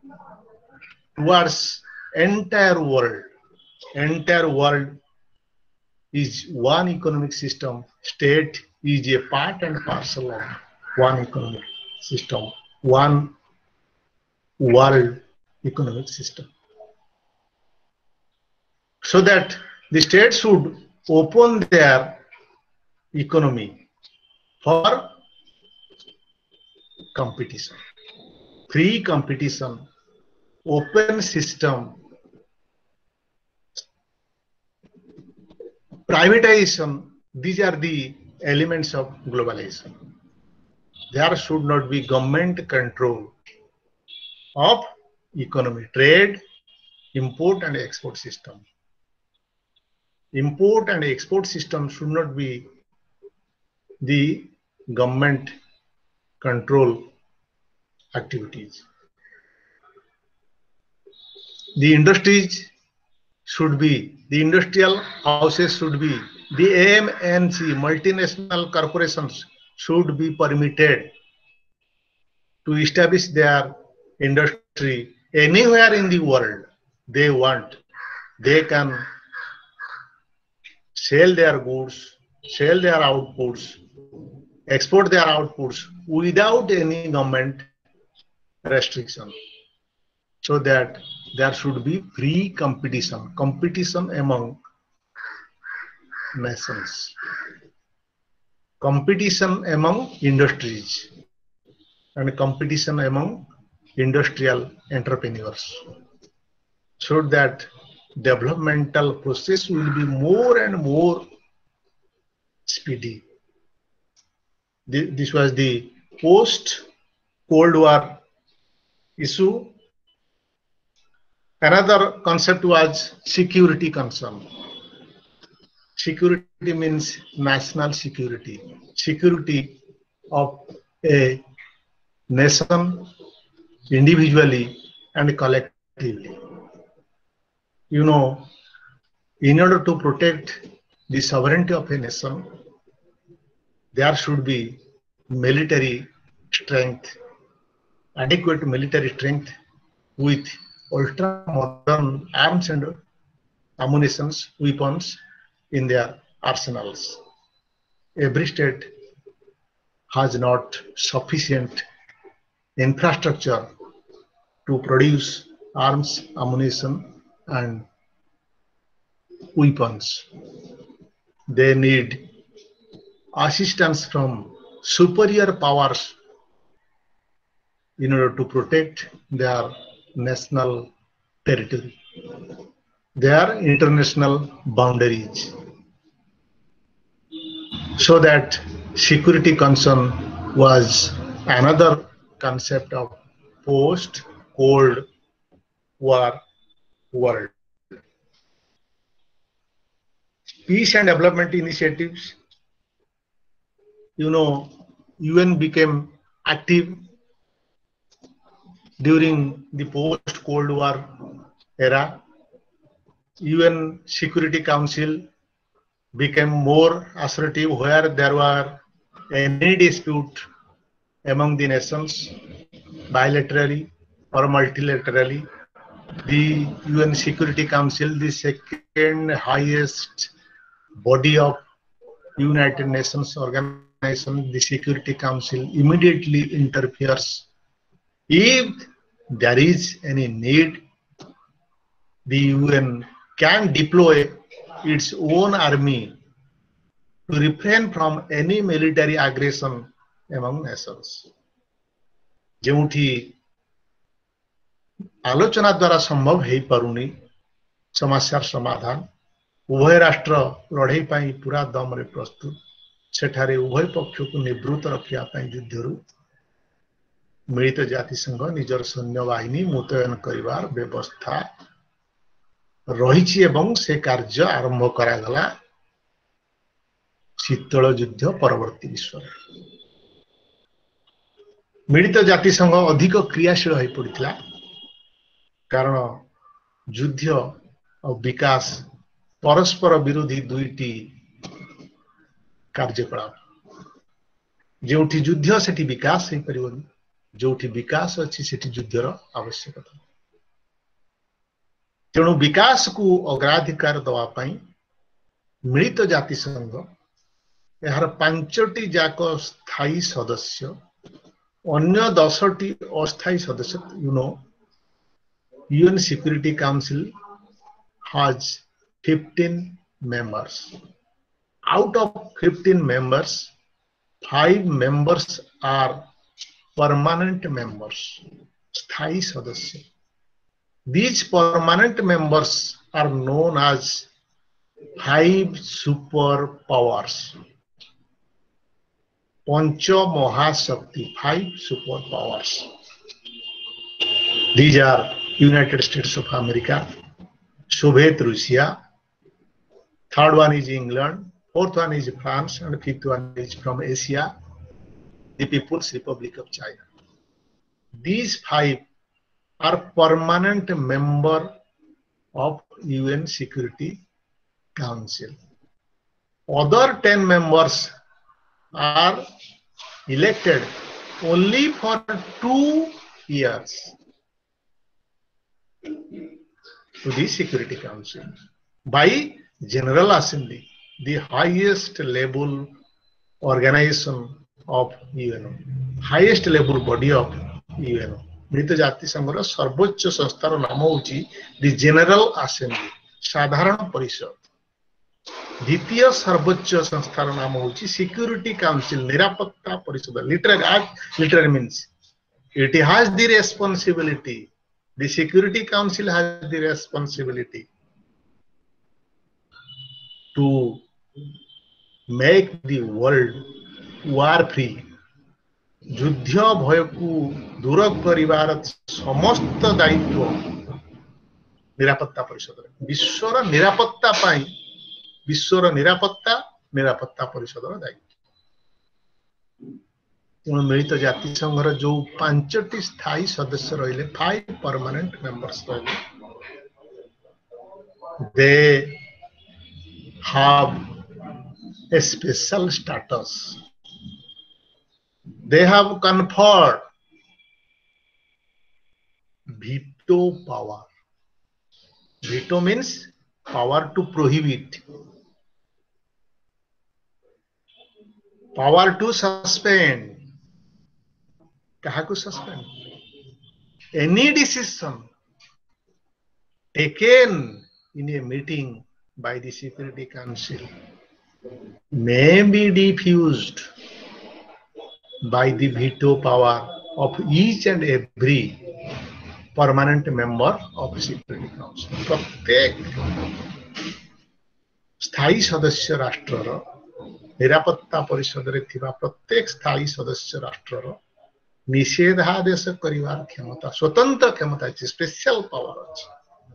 entire world. Entire world is one economic system. State is a part and parcel of one economic system, one world economic system. So that the states should open their economy for competition, free competition, open system, privatization. These are the elements of globalization. There should not be government control of economy, trade, import and export system. Import and export system should not be the government control activities. The industries should be, the industrial houses should be, the AMNC, multinational corporations should be permitted to establish their industry anywhere in the world they want. They can sell their goods, sell their outputs, export their outputs without any government restriction, so that there should be free competition among nations, competition among industries, and competition among industrial entrepreneurs, so that developmental process will be more and more speedy. This was the post Cold War issue. Another concept was security concern. Security means national security, security of a nation individually and collectively. You know, in order to protect the sovereignty of a nation, there should be military strength, adequate military strength with ultra modern arms and ammunitions, weapons in their arsenals. Every state has not sufficient infrastructure to produce arms, ammunition, and weapons. They need assistance from superior powers in order to protect their national territory, their international boundaries. So that security concern was another concept of post-Cold War world. Peace and development initiatives. You know, UN became active during the post-Cold War era. UN Security Council became more assertive where there were any dispute among the nations, bilaterally or multilaterally. The UN Security Council, the second highest body of United Nations organization, the Security Council immediately interferes. If there is any need, the UN can deploy its own army to refrain from any military aggression among nations. ଯେଉଁଠି ଆଲୋଚନା ଦ୍ୱାରା ସମ୍ଭବ ହେଇପାରୁନି ସମସ୍ୟାର ସମାଧାନ, ଉଭୟ ରାଷ୍ଟ୍ର ଲଢ଼େଇ ପାଇଁ ପୁରା ଦମରେ ପ୍ରସ୍ତୁତ, ସେଠାରେ ଉଭୟ ପକ୍ଷକୁ ନିବୃତ୍ତ ରଖିବା ପାଇଁ ଯୁଦ୍ଧରୁ ମିଳିତ ଜାତିସଂଘ ନିଜର ସୈନ୍ୟବାହିନୀ ମୁତୟନ କରିବାର ବ୍ୟବସ୍ଥା ରହିଛି ଏବଂ ସେ କାର୍ଯ୍ୟ ଆରମ୍ଭ କରାଗଲା ଶୀତଳ ଯୁଦ୍ଧ ପରବର୍ତ୍ତୀ ବିଶ୍ୱରେ। ମିଳିତ ଜାତିସଂଘ ଅଧିକ କ୍ରିୟାଶୀଳ ହୋଇ ପଡ଼ିଥିଲା, କାରଣ ଯୁଦ୍ଧ ଆଉ ବିକାଶ ପରସ୍ପର ବିରୋଧୀ ଦୁଇଟି କାର୍ଯ୍ୟକଳାପ। ଯେଉଁଠି ଯୁଦ୍ଧ ସେଠି ବିକାଶ ହେଇପାରିବନି, ଯେଉଁଠି ବିକାଶ ଅଛି ସେଠି ଯୁଦ୍ଧର ଆବଶ୍ୟକତା। ତେଣୁ ବିକାଶକୁ ଅଗ୍ରାଧିକାର ଦେବା ପାଇଁ ମିଳିତ ଜାତିସଂଘ ଏହାର 5ଟି ଯାକ ସ୍ଥାୟୀ ସଦସ୍ୟ, ଅନ୍ୟ 10ଟି ଅସ୍ଥାୟୀ ସଦସ୍ୟ, UN Security Council has 15 members. Out of 15 members, 5 members are permanent members, sthayi sadasya. These permanent members are known as 5 superpowers. Pancha Mahashakti, 5 superpowers. These are United States of America, Soviet Russia, third one is England, fourth one is France, and fifth one is from Asia, the People's Republic of China. These 5 are permanent member of UN Security Council. Other 10 members are elected only for 2 years to the Security Council by General Assembly, the highest level organization of UNO, highest level body of UNO. मिलित जाति संघर सर्वोच्च संस्थार नाम होची दि general assembly, साधारण परिषद. द्वितीय सर्वोच्च संस्थार नाम होची सिक्योरिटी काउंसिल, निरापत्ता परिषद. Literary means it has the responsibility, the Security Council has the responsibility to make the world war free. युद्ध भय को दूर करिवार समस्त दायित्व निरापत्ता परिषद, विश्वर निरापत्ता पाई विश्वर निरापत्ता परिषद दायित्व. मिलित जाति संघर जो 5टी स्थायी सदस्य रहिले, 5 परमानेंट मेंबर्स रहिले, they have a special status. They have conferred veto power. Veto means power to prohibit, power to suspend. कहाकू suspend? Any decision taken in a meeting by the Security Council may be diffused by the veto power of each and every permanent member of Security Council. प्रत्येक स्थायी सदस्य राष्ट्रर निरापत्ता परिषद रे थिबा प्रत्येक स्थायी सदस्य राष्ट्रर निषेधादेश करिवार क्षमता, स्वतंत्र क्षमता अछि, स्पेशल पावर अछि.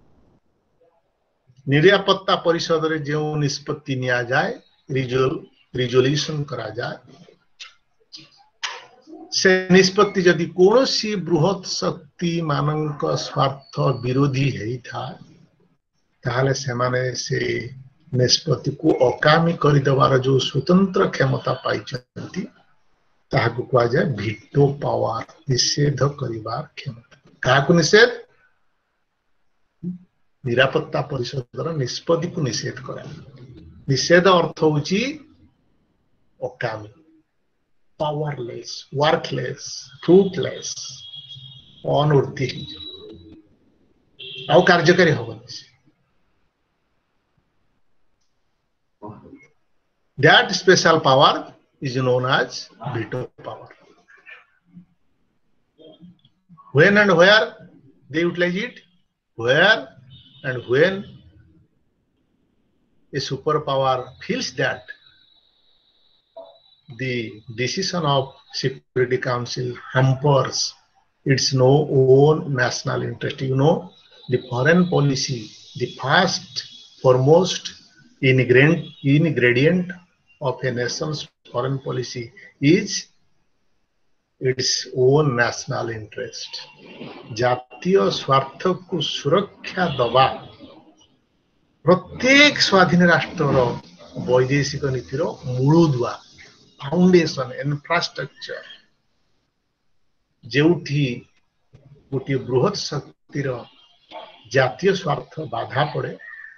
निरापत्ता परिषद रे जो निष्पत्ति निया जाए, रिजोल्यूशन करा जाए, से निष्पत्ति जदि कोनोसी बृहत शक्ति मानक स्वार्थ विरोधी हेई था ताहले से माने से निष्पत्ति को अकामी करि देवार जो स्वतंत्र क्षमता पाई चंती ताहाकु कहा जाए वीटो पावर, निषेध करिवार क्षमता. काहाकु निषेध? निरापत्ता परिषदर निष्पत्ति को निषेध करा. निषेध अर्थ होची अकामी, powerless, worthless, fruitless, अनूर्ति आउ कार्यकारी होबनी. That special power is known as veto power. When and where they utilize it? Where and when a superpower feels that the decision of Security Council hampers its own national interest. You know, the foreign policy, the first foremost ingredient of a nation's foreign policy is its own national interest. जातीय स्वार्थ को सुरक्षा दबा प्रत्येक स्वाधीन राष्ट्र वैदेशिक नीतिर मूलदुआ, foundation, infrastructure. जेउठी गोटे बृहत शक्तिर जातीय स्वार्थ बाधा पड़े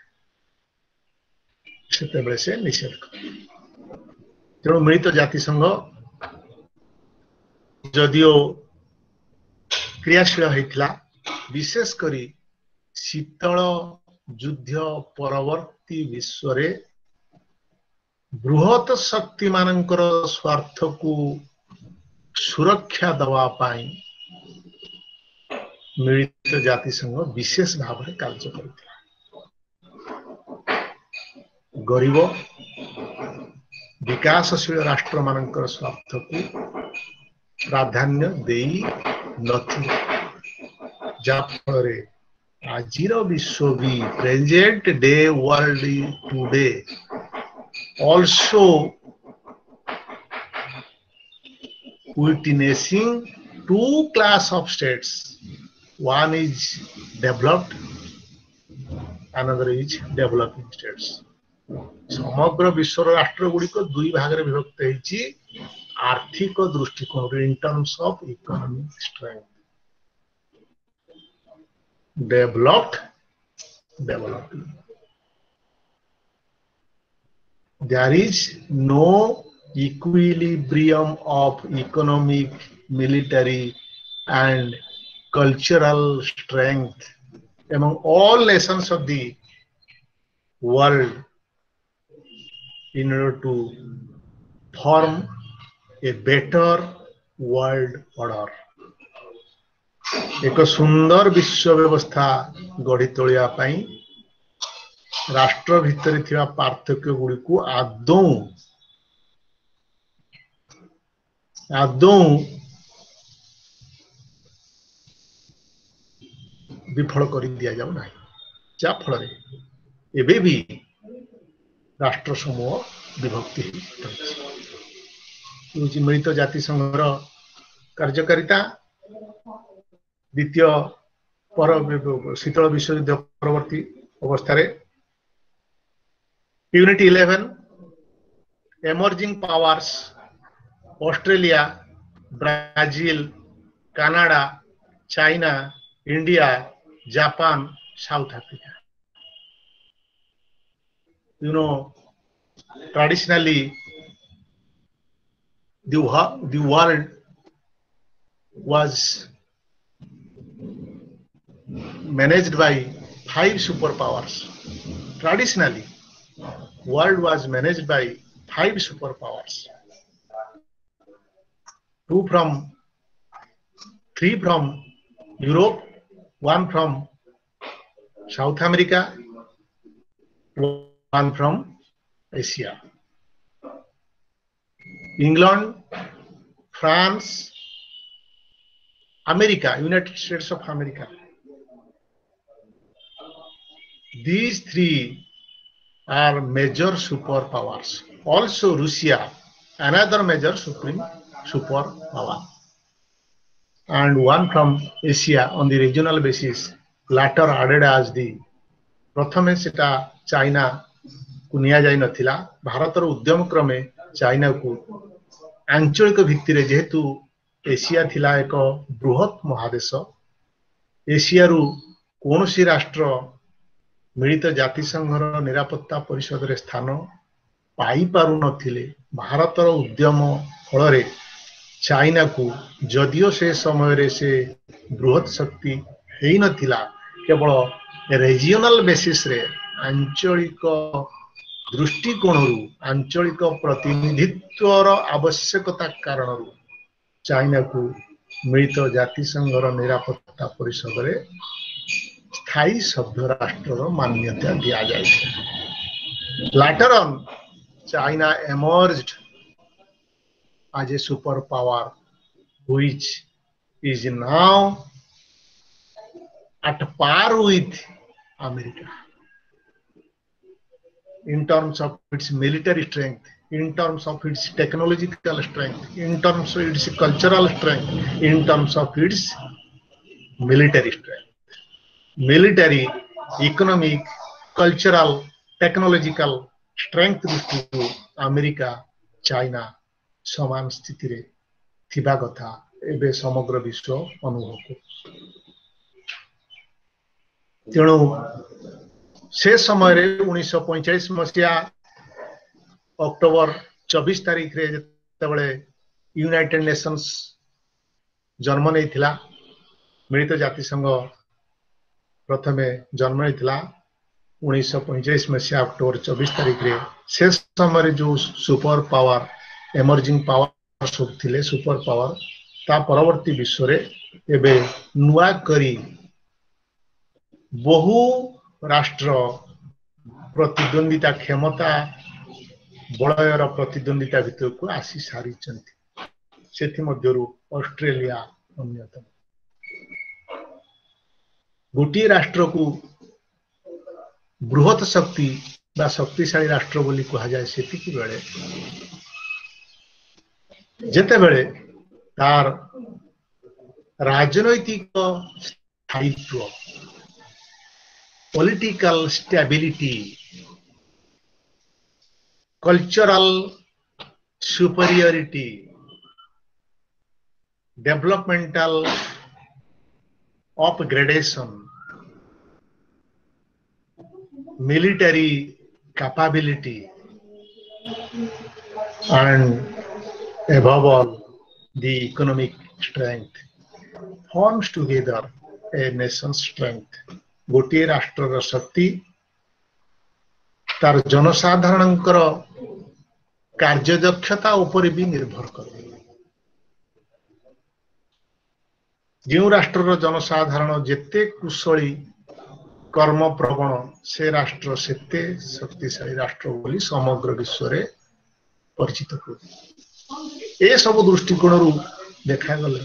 सेतेबेले से निषेध करे. तेणु मिलित जातिसंघ जदियो क्रियाशील होइथिला, विशेष करी शीतल युद्ध परवर्ती विश्व रे बृहत शक्ति मानकर स्वार्थ को सुरक्षा दवा पाई मिलित जातिसंघ विशेष भाव में कार्य करथिला. गरीब विकासशील राष्ट्र मानकर स्वार्थ को प्राधान्य देई नथिला, जाफल रे आजिर विश्व भी present day world today also witnessing two class of states. One is developed another is developing states. समग्र विश्व राष्ट्र गुड़िक दुई भाग में विभक्त होती आर्थिक दृष्टिकोण in terms of economic strength developed developing there is no equilibrium of economic, military and cultural strength among all nations of the world in order to form a better world order. एक सुंदर विश्व व्यवस्था गढ़ी तोलिया पाई राष्ट्र भितर थिबा पार्थक्य गुडी को आदौ विफल कर दिया जाऊ ना जा फल एबे भी राष्ट्र समूह विभक्ति मिलित जाति संघर कार्यकारिता द्वितीय शीतल विश्वयुद्ध परवर्ती अवस्था unit 11 emerging powers Australia Brazil Canada China India Japan South Africa you know traditionally the world was managed by 5 superpowers. Traditionally world was managed by 5 superpowers. 3 from Europe, 1 from South America, 1 from Asia. England, France, America, United States of America. These 3 are major superpowers. Also Russia, another major supreme superpower. And 1 from Asia on the regional basis, latter added as the प्रथमे सेटा China को निया जाय नथिला भारतर उद्यम क्रमे China को आंचलिक भित्ति रे जेहेतु एशिया थिला एक बृहत महादेश एशिया रु कोनोसी राष्ट्र मिलित जातिसंघर निरापत्ता परिषद रे स्थान पाई पारु नथिले भारतर उद्यम फल रे चाइना को जदियो से समय रे से बृहत शक्ति हेई नथिला केवल रीजनल बेसिस रे आंचलिक दृष्टिकोण आंचलिक प्रतिनिधित्वर आवश्यकता कारण चाइना को मिलित जातिसंघर निरापत्ता परिषद रे स्थायी सभ्य राष्ट्र मान्यता दिया जाए. Later on, China emerged as a superpower, which is now at par with America in terms of its military strength, in terms of its technological strength, in terms of its cultural strength, in terms of its military strength. Military, economic, cultural, technological strength दृष्टि America China समान स्थिति रे थिबा कथा एबे समग्र विश्व अनुभव को तेणु से समय रे 1945 मसिया अक्टोबर 24 तारीख रे जतबेले यूनाइटेड नेशंस जन्म नैथिला मिलित जाति संघ प्रथमे जन्म नैथिला 1945 मसिया अक्टोबर 24 तारीख रे से समय रे जो सुपर पावर एमर्जिंग पावर सब थिले सुपर पावर ता परवर्ती विश्व रे एबे नुआ करी बहु राष्ट्र प्रतिद्वंदिता क्षमता बलयर प्रतिद्वंदिता भितर को आसी सारी से ऑस्ट्रेलिया अन्यतम गोटे राष्ट्र को बृहत शक्ति बा शक्तिशाली राष्ट्र बोली कहा जाए सेतिकी बेले जेते बेले तार राजनैतिक स्थायित्व political stability, cultural superiority, developmental upgradation, military capability, and above all, the economic strength forms together a nation's strength. गोटे राष्ट्र शक्ति तार जनसाधारणंकर कार्यदक्षता उपर भी निर्भर करे। जो राष्ट्र जनसाधारण जेते कुशली कर्मप्रवण से राष्ट्र सेते शक्तिशाली राष्ट्र बोली समग्र विश्व रे परिचित हो। ए सब दृष्टिकोण देखा गले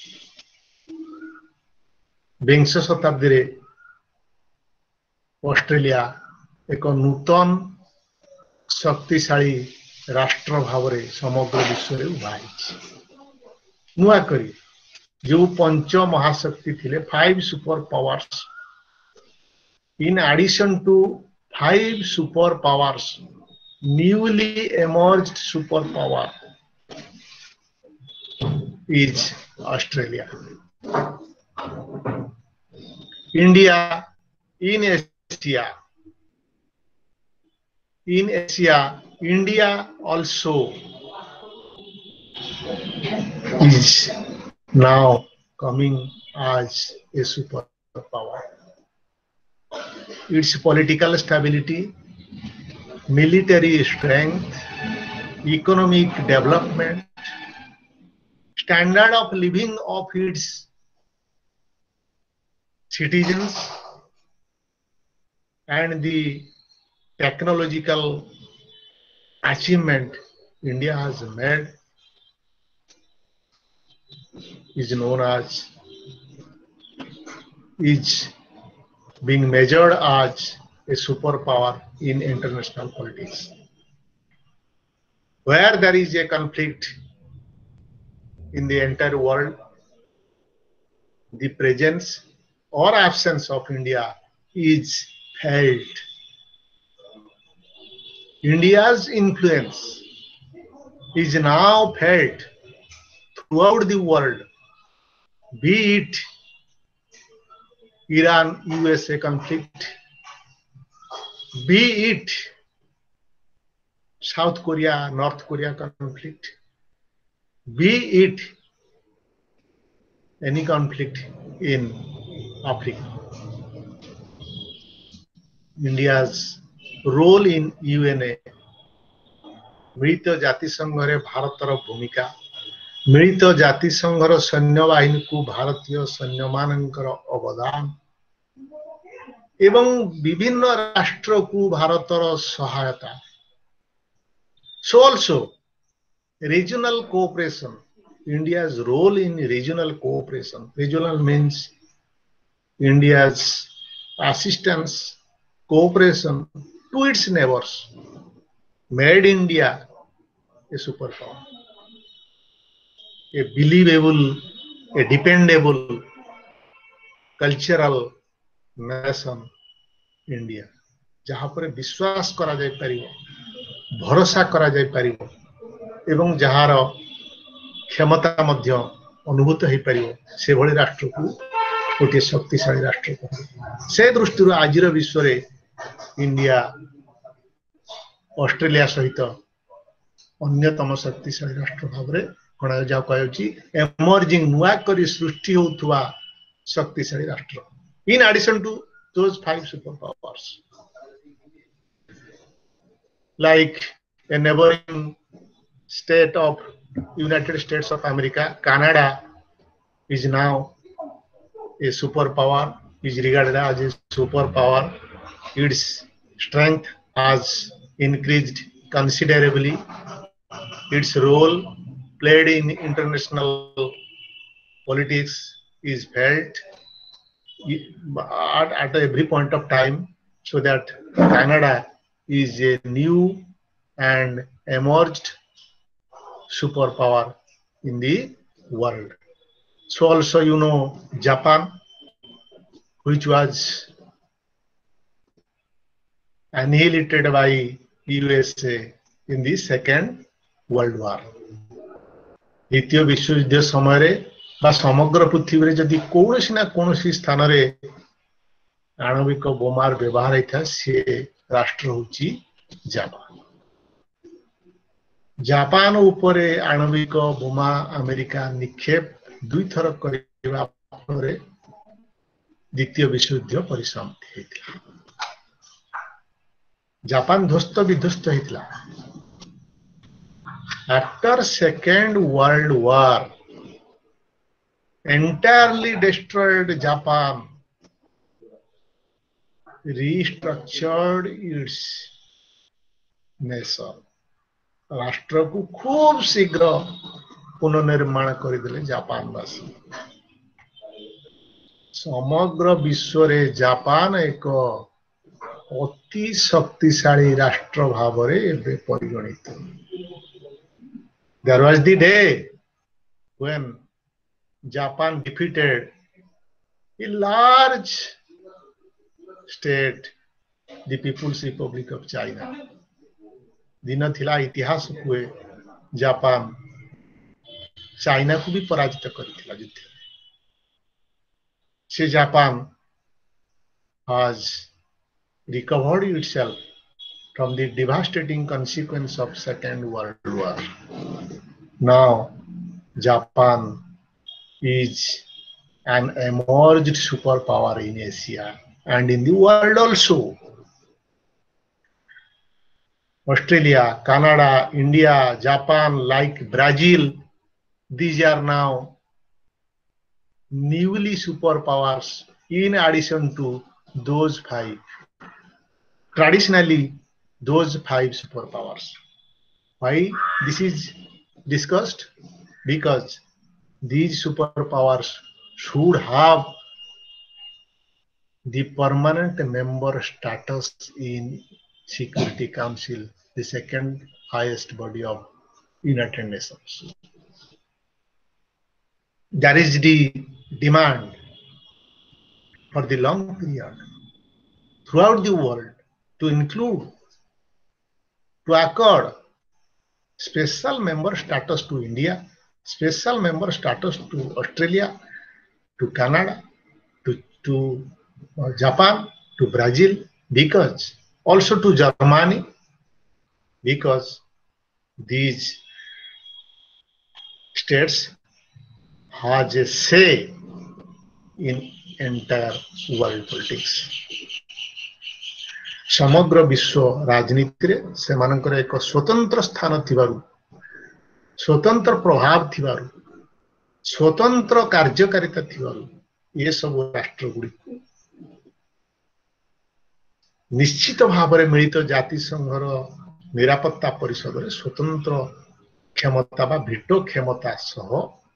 विंश शताब्दी रे ऑस्ट्रेलिया एक नूतन शक्तिशाली राष्ट्र भाव रे समग्र विश्व रे उभा नुआ करी जो पंच महाशक्ति थिले 5 super powers in addition to 5 superpowers, newly emerged superpower is Australia. India in Asia. In Asia, India also is now coming as a superpower. Its political stability, military strength, economic development, standard of living of its citizens, and the technological achievement India has made is known as, is being measured as a superpower in international politics. Where there is a conflict in the entire world, the presence or absence of India is felt. India's influence is now felt throughout the world, be it Iran-USA conflict, be it South Korea-North Korea conflict, be it any conflict in Africa. India's role in UNA, मिलित जातिसंघ रे भारतर भूमिका, मिलित जातिसंघर सैन्य बाहिनी को भारतीय सैन्य मानकर अवदान एवं विभिन्न राष्ट्र को भारतर सहायता. So also regional cooperation, India's role in regional cooperation. Regional means India's assistance, cooperation to its neighbors made India a superpower, a believable, a dependable cultural nation India, जहाँ पर विश्वास करा जाय परिबो, भरोसा करा जाय परिबो एवं जहार क्षमता मध्य अनुभूत हो परिबो से भली राष्ट्र को गोटे शक्तिशाली राष्ट्र को. से दृष्टि आजिर विश्व रे इंडिया ऑस्ट्रेलिया सहित अन्यतम शक्तिशाली राष्ट्र भाव रे गणा जा कहउची एमर्जिंग नुआ करी सृष्टि होतुवा शक्तिशाली राष्ट्र. In addition to those 5 superpowers, like a neighboring state of United States of America, Canada is now a superpower, is regarded as a superpower. Its strength has increased considerably. Its role played in international politics is felt at every point of time, so that Canada is a new and emerged superpower in the world. So also, you know, Japan, which was annihilated by USA in the Second World War. द्वितीय विश्वयुद्ध समय बा समग्र पृथ्वी रे जदि कौनसी ना कौनसी स्थान रे आणविक बोमार व्यवहार होता से राष्ट्र होची जापान। जापान उपरे आणविक बोमा अमेरिका निक्षेप दुई थर करबा परे द्वितीय विश्वयुद्ध परिसमाप्ति हेतिला। जापान ध्वस्त विध्वस्त हेतिला। After Second World War, entirely destroyed Japan restructured its nation. राष्ट्र को खूब शीघ्र पुनर्निर्माण करदेले जापानवासी। समग्र विश्व रे जापान एक अति शक्तिशाली राष्ट्र भाव रे एबे परिगणित। There was the day when Japan defeated a large state, the People's Republic of China. दिन थिला इतिहास हुए जापान चाइना को भी पराजित करथिला युद्ध। से Japan has recovered itself from the devastating consequence of Second World War. Now, Japan is an emerged superpower in Asia and in the world also. Australia, Canada, India, Japan, like Brazil, these are now newly superpowers in addition to those five. Traditionally, those five superpowers. Why this is discussed? Because these superpowers should have the permanent member status in Security Council, the second highest body of United Nations. That is the demand for the long period throughout the world to include, to accord special member status to India, special member status to Australia, to Canada, to Japan, to Brazil, because also to Germany, because these states has a say in entire world politics. समग्र विश्व राजनीति रे सेमानकर एक स्वतंत्र स्थान थिबारु, स्वतंत्र प्रभाव थिबारु, स्वतंत्र कार्यकारिता थिबारु ये सब राष्ट्र गुडी निश्चित भाव में मिलित जाति संघर निरापत्ता परिषद रे स्वतंत्र क्षमता बा भेटो क्षमता सह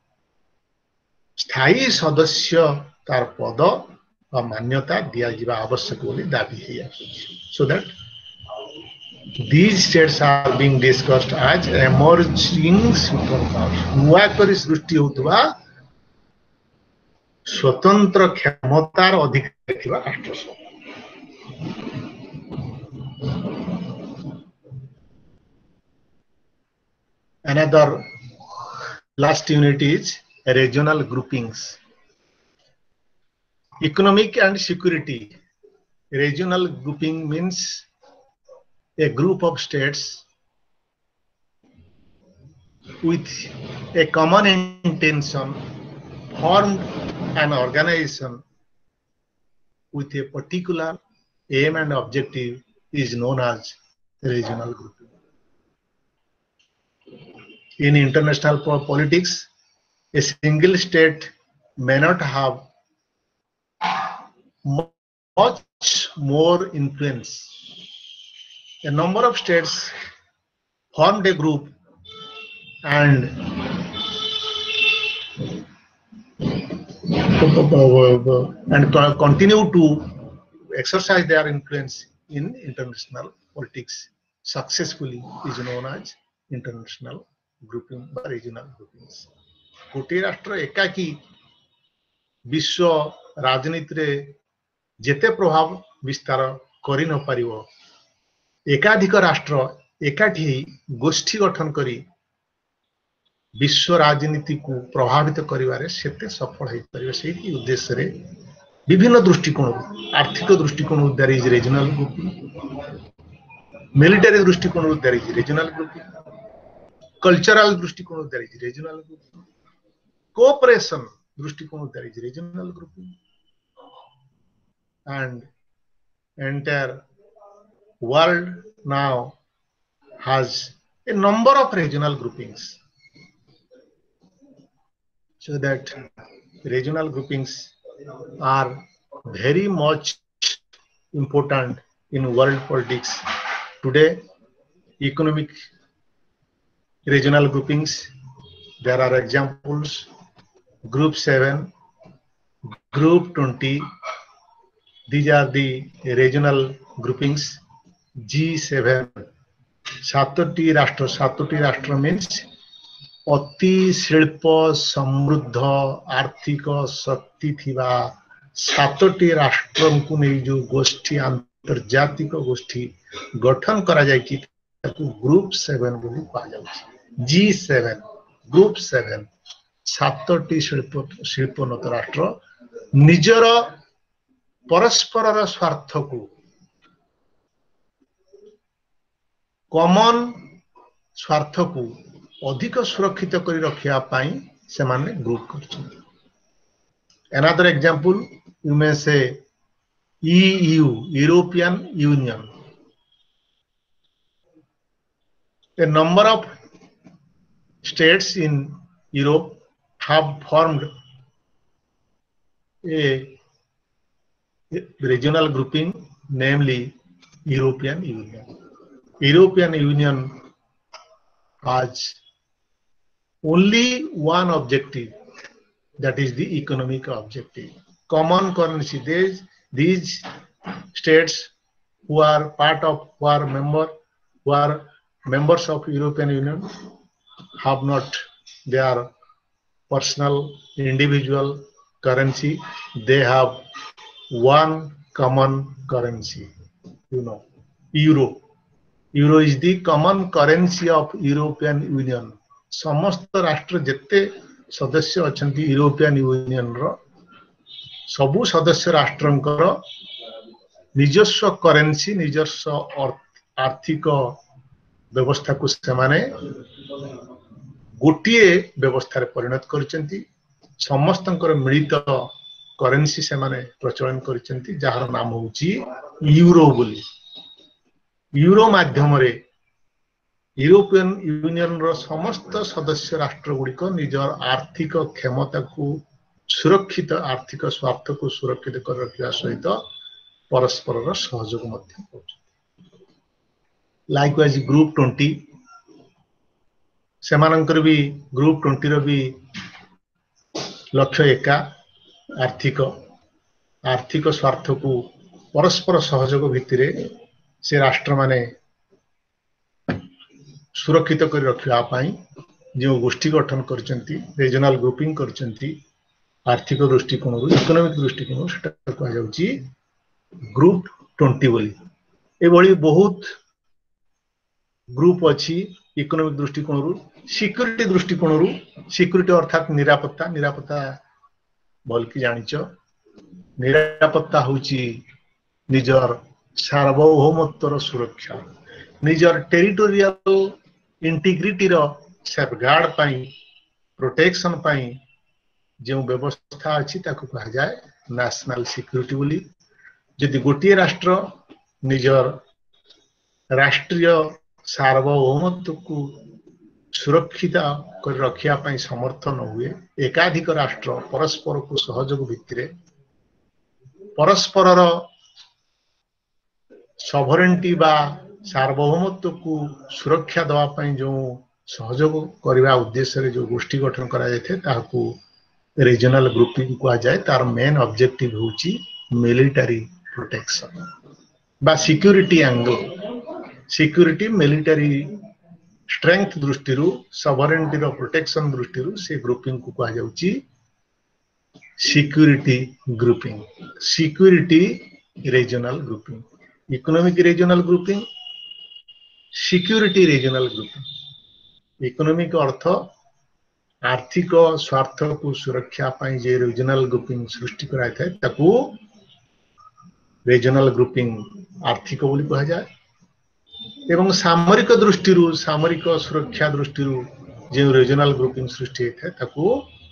स्थायी सदस्य तार पद और मान्यता दिया जिबा आवश्यक बोली दाबी है। So that these states are being discussed as emerging superpowers. नुआ करी सृष्टि होतबा स्वतंत्र क्षमतार अधिकार थिबा राष्ट्र सब। Another last unit is regional groupings. Economic and security. Regional grouping means a group of states with a common intention formed an organization with a particular aim and objective is known as regional grouping. In international politics, a single state may not have much more influence. A number of states formed a group and continue to exercise their influence in international politics successfully is known as international grouping or regional groupings. गोटे राष्ट्र एकाकी विश्व राजनीति रे जेते प्रभाव विस्तार करि न पारिबो एकाधिक राष्ट्र एकाठी गोष्ठी गठन करी विश्व राजनीति को प्रभावित करिवारे सेते सफल होई परिबे सेही उद्देश्य रे विभिन्न दृष्टिकोण आर्थिक दृष्टिकोण there is regional grouping military दृष्टिकोण there is regional grouping cultural दृष्टिकोण there is regional grouping cooperation दृष्टिकोण there is regional grouping and entire world now has a number of regional groupings, so that regional groupings are very much important in world politics today. Economic regional groupings, there are examples: group 7, group 20. These are the regional groupings. G7 सातोटी राष्ट्र means अति शिल्प समृद्ध आर्थिक शक्ति थिबा सातोटी राष्ट्र को नहीं जो गोष्ठी अंतर्जातिक गोष्ठी गठन करा जाय कि ग्रुप 7 बोली कहा जाउछि G7 ग्रुप 7 सातोटी शिल्पोन्नत राष्ट्र निजर परस्पर स्वार्थ को कॉमन स्वार्थ को अधिक सुरक्षित करी रखिया पाई से माने ग्रुप करछन another example you may say EU European Union a number of states in Europe have formed a regional grouping, namely European Union. European Union has only one objective, that is the economic objective. Common currency. These states who are part of, who are members of European Union have not their personal individual currency. They have one common currency, you know, euro. Euro is the common currency of European Union. समस्त राष्ट्र जिते सदस्य अछंती European union रो सबु सदस्य राष्ट्रंकर निजस्व currency निजस्व आर्थिक व्यवस्था को सेमाने गोटिए व्यवस्था रे परिणत करचंती समस्तंकर मिलित करेंसी से माने प्रचलन करचंती जहार नाम होची यूरो बोली यूरो माध्यम रे यूरोपियन यूनियन रो समस्त सदस्य राष्ट्र गुड़िक निजर आर्थिक क्षमता को सुरक्षित आर्थिक स्वार्थ को सुरक्षित कर रखिया सहित परस्पर सहयोग मध्य करछंती लाइकवाइज ग्रुप 20 सेमानंकर भी ग्रुप 20 रो भी लक्ष्य एका आर्थिक स्वार्थ को परस्पर सहयोग भित्तिरे से राष्ट्र माने सुरक्षित कर रखिया पाई जो गोष्ठी गठन करचंती रीजनल ग्रुपिंग करचंती आर्थिक दृष्टिकोण इकोनॉमिक दृष्टिकोण सेटा कहा जाउची ग्रुप 20 बोली ए बळी बहुत ग्रुप अछि इकोनॉमिक दृष्टिकोण सिक्योरिटी दृष्टिकोण सिक्योरिटी अर्थात निरापत्ता बल्कि जानिच निरापत्ता होची निजर सार्वभौमत्वर सुरक्षा निजर टेरिटोरियल इंटीग्रिटी रो सेफगार्ड पाई प्रोटेक्शन पाई जो व्यवस्था अछि ताकू कहा जाय नेशनल सिक्योरिटी बोली यदि गोटे राष्ट्र निजर राष्ट्रीय सार्वभौमत्व को सुरक्षित कर रखिया पाई समर्थ न हुए एकाधिक राष्ट्र परस्पर को सहयोग भित्तिरे परस्पर सॉवरेंटी बा सार्वभौमत्व को सुरक्षा दवा पाई जो सहयोग करबा उद्देश्य रे जो गोष्ठी गठन करा जायथे ताकू रीजनल ग्रुपिंग को जाय तार मेन ऑब्जेक्टिव होची मिलिटरी प्रोटेक्शन बा security angle security military strength दृष्टि सॉवरेंटी रो प्रोटेक्शन दृष्टि से ग्रुपिंग को कहा जाउची security grouping security regional grouping economic regional grouping security regional grouping economic अर्थ आर्थिक स्वार्थ को सुरक्षा पाई जे रीजनल ग्रुपिंग सृष्टि कराई थाए ताकू रीजनल ग्रुपिंग आर्थिक बोली कहा जाए एवं सामरिक दृष्टि सामरिक सुरक्षा दृष्टि जो रीजनल ग्रुपिंग सृष्टि होता है ताकू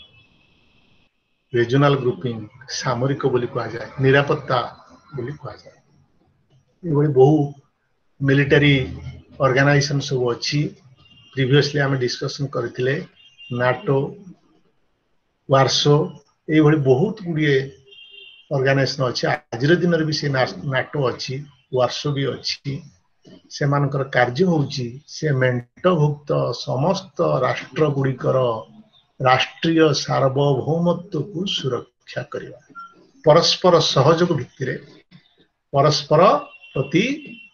रीजनल ग्रुपिंग सामरिक बोली कहा जाए निरापत्ता बोली कहा जाए ये बहु मिलिटरी ऑर्गेनाइजेशन सब अच्छी प्रीवियसली आम डिस्कशन करथिले नाटो वार्सो ये बहुत गुड़िए ऑर्गेनाइजेशन अच्छी आज दिन भी से नाटो अच्छी वार्सो भी अच्छी से मानकर कार्य होउची से मेंटभुक्त समस्त राष्ट्र गुड़िकर राष्ट्रीय सार्वभौमत्व को सुरक्षा करवा परस्पर सहयोग भित्तिरे परस्पर प्रति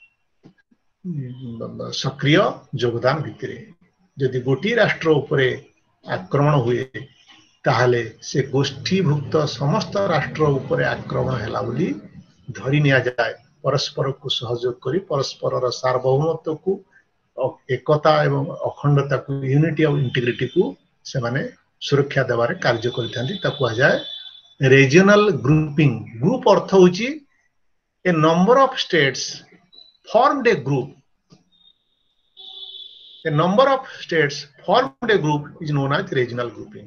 सक्रिय योगदान भित्तिरे यदि गोटी राष्ट्र उपरे आक्रमण हुए ताहले से गोष्ठीभुक्त समस्त राष्ट्र उपरे आक्रमण हैला बोली धरी निया जाए परस्पर को सहयोग करी परस्पर सार्वभौमत्व को एकता एवं अखंडता को यूनिटी और इंटीग्रिटी को से माने सुरक्षा देवारे कार्य करथांती ताकू आ जाए रीजनल ग्रुपिंग ग्रुप अर्थ होची a number of states formed a group a number of states formed a group is known as regional grouping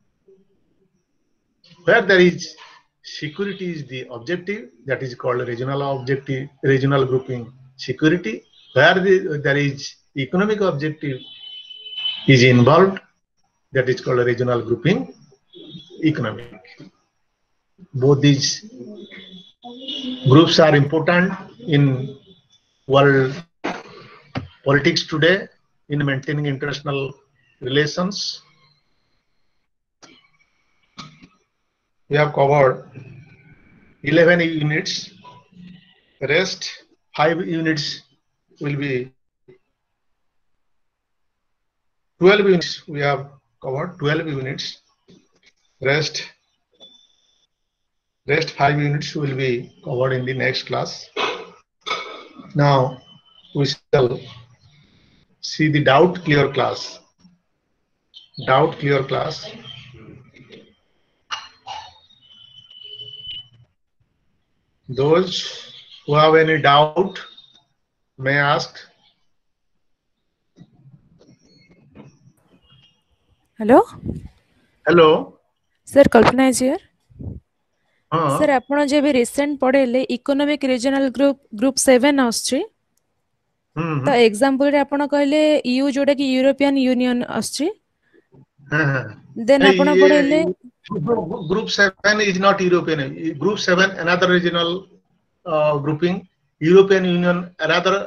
where there is security is the objective that is called regional objective regional grouping security where there is economic objective is involved that is called regional grouping economic both these groups are important in world politics today in maintaining international relations. We have covered 11 units. Rest 5 units will be 12 units. We have covered 12 units. Rest 5 units will be covered in the next class. Now we shall see the doubt clear class. Doubt clear class. Those who have any doubt may ask. Hello. Hello. Sir, Kalpana is here. हाँ. Sir, आपण जे भी recent पढ़ेले economic regional group 7 आछी तो example रे आपण कहले ईयू जोडा कि यूरोपियन यूनियन आछी देन आपण पढ़ेले group 7 is not European. Group 7 another regional grouping. European Union another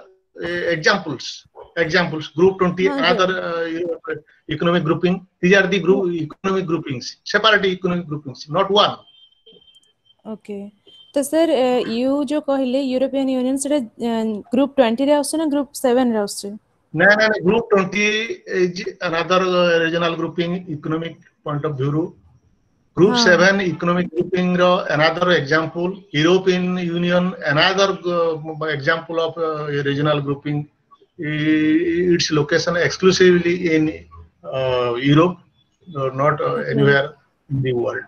examples. Group 20 another economic grouping. These are the group economic groupings. Separate economic groupings, not one. Okay. तो sir you जो कहले European union से group 20 रे आछे ना group 7 रे आछे ना group 20 is another regional grouping economic point of view. Group 7 economic grouping ro another example. European Union another example of regional grouping. Its location exclusively in Europe, not anywhere in the world.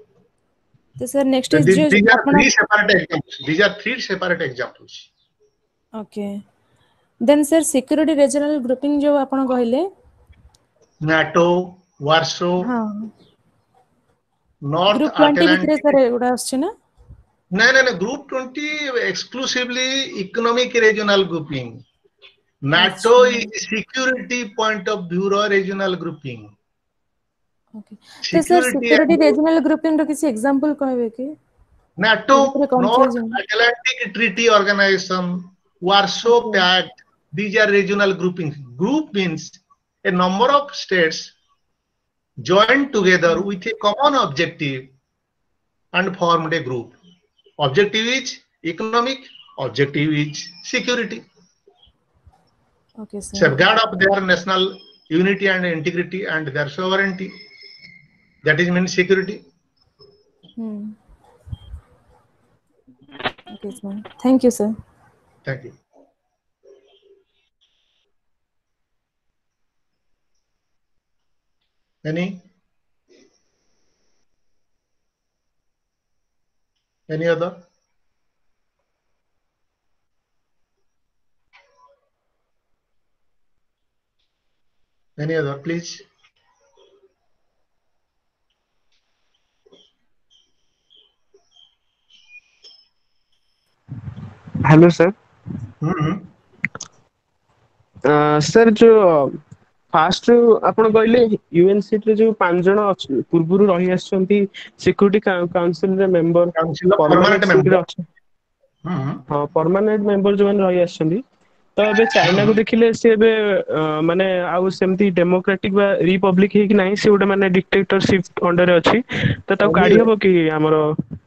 तो sir next is जो these are three separate examples. These are three separate examples. Okay then sir security regional grouping जो आपण कहले NATO, वार्सो, हां north group 20 भितरे sir एगुडा आछे ना ना group 20 exclusively economic regional grouping. NATO is security point of view ro regional grouping. Okay तो सर सिक्योरिटी रीजनल ग्रुपिंग रो किसी एग्जांपल कहबे कि NATO North Atlantic Treaty Organization, Warsaw Pact, these are regional groupings. Group means a number of states joined together with a common objective and formed a group. Objective is economic, objective is security. Okay, sir. Safeguard of their national unity and integrity and their sovereignty. That is means security. Okay, sir. Thank you, sir. Thank you. Any other? Any other, please? Hello sir. Sir जो first आपण कहले UNSC रे जो 5 जण पूर्वरु रही आछंती security council रे मेंबर परमानेंट मेंबर अछि। हां परमानेंट मेंबर जो रही आछंती तो एबे चाइना को देखिले से एबे माने आउ सेमती डेमोक्रेटिक बा रिपब्लिक हे कि नाही से उडे माने डिक्टेटरशिप अंडर अछि तो ता काढी हबो कि हमरो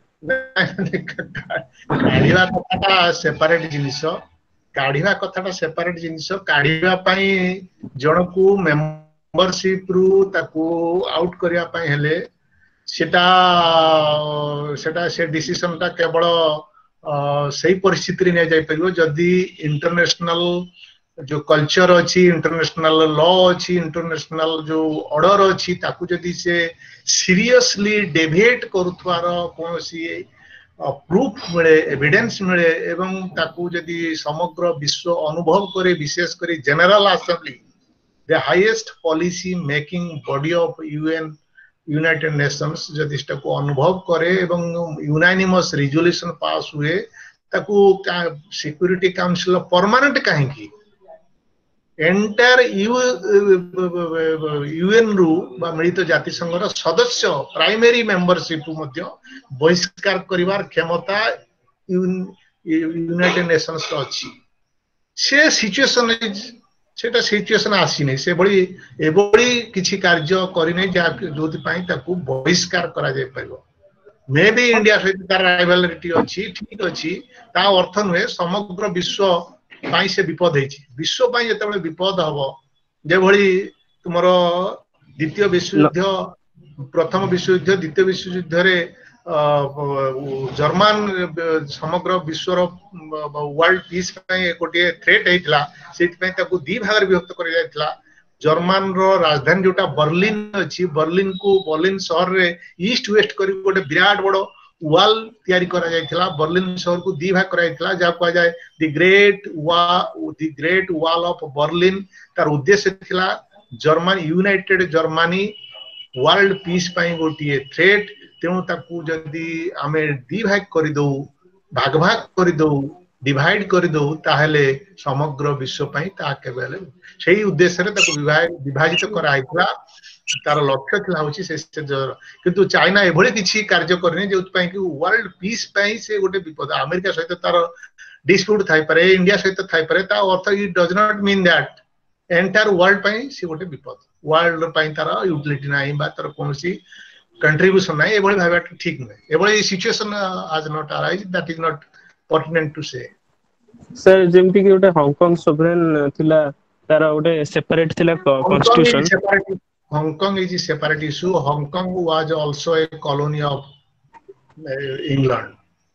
काढिवा कथाटा सेपरेट जिनिस काढिवा कथाटा सेपरेट जिनिस काढिवा पई जणकू मेंबरशिप रु ताकू आउट करिया पई हेले सेटा सेटा से डिसीजन ता केवल सही परिस्थिति नहीं जाई परियो जदी इंटरनेशनल जो कल्चर अच्छी इंटरनेशनल लॉ अच्छी इंटरनेशनल जो ऑर्डर अच्छी ताकू जदी से सीरियसली डेविएट करुथवार कोनोसी प्रूफ मिले एविडेंस मिले एवं ताकू जदी समग्र विश्व अनुभव करे विशेष करे general assembly the highest policy making body of UN United Nations जदि को अनुभव करे एवं यूनानिमस रिजोल्यूशन पास हुए ताकू सिक्योरिटी काउंसिल परमानेंट कहीं एंटायर यूएन रु मिलित जातिसंघ सदस्य प्राइमरी मेंबरशिप बहिष्कार करिवार क्षमता यूनाइटेड नेशंस अच्छी से सिचुएशन सेटा सिचुएशन आसी नहीं से बड़ी एबड़ी किछि कार्य करि नै जा जोति पई ताकू बहिष्कार करा जाय परबो मे बी इंडिया सहित तार राइवलरिटी अछि ठीक अछि ता अर्थ नुहे समग्र विश्व पई से विपद हेछि विश्व पई जतबे विपद हबो जे भली तुमरो द्वितीय विश्व युद्ध प्रथम विश्व युद्ध द्वितीय विश्व युद्ध रे जर्मन समग्र विश्वर वर्ल्ड पीस गोटे थ्रेट होता से दी भाग विभक्त कर जर्मन राजधानी जोटा बर्लिन अच्छी बर्लिन को बर्लिन सहर रे ईस्ट वेस्ट कर गोटे विराट बड़ वाल तैयारी करा जायतिला बर्लिन शहर को दी भाग कराइतिला जा कहा जाए the great wall of Berlin तार उद्देश्य थिला German united Germany world peace पई गोटे थ्रेट तेणु ताकू जदि आमे दी भाग कर दो भाग भाग कर दो डिवाइड कर दो ताहले समग्र विश्व पई ता केबेले सेही उद्देश्य रे ताकू विभाजित कराइतला तार लक्ष्य थिला होची से किंतु चाइना एभଳି किछि कार्य करने जे पई कि वर्ल्ड पीस पई से गोटे विपद अमेरिका सहित तार डिस्प्यूट थाई पारे इंडिया सहित थाई पारे ता अर्थ it does not mean that entire world पई से गोटे विपद वर्ल्ड पई तार यूटिलिटी नाही बा तार कोनसी कंट्रीब्यूशन नाही एभଳି भाबा ठीक नै एभଳି सिचुएशन आज not arise that is not pertinent to say sir जेमति कि ओटे हांगकांग सोवरेन थिला तारा ओटे सेपरेट थिला constitution Hong Kong is separate issue Hong Kong was also a colony of England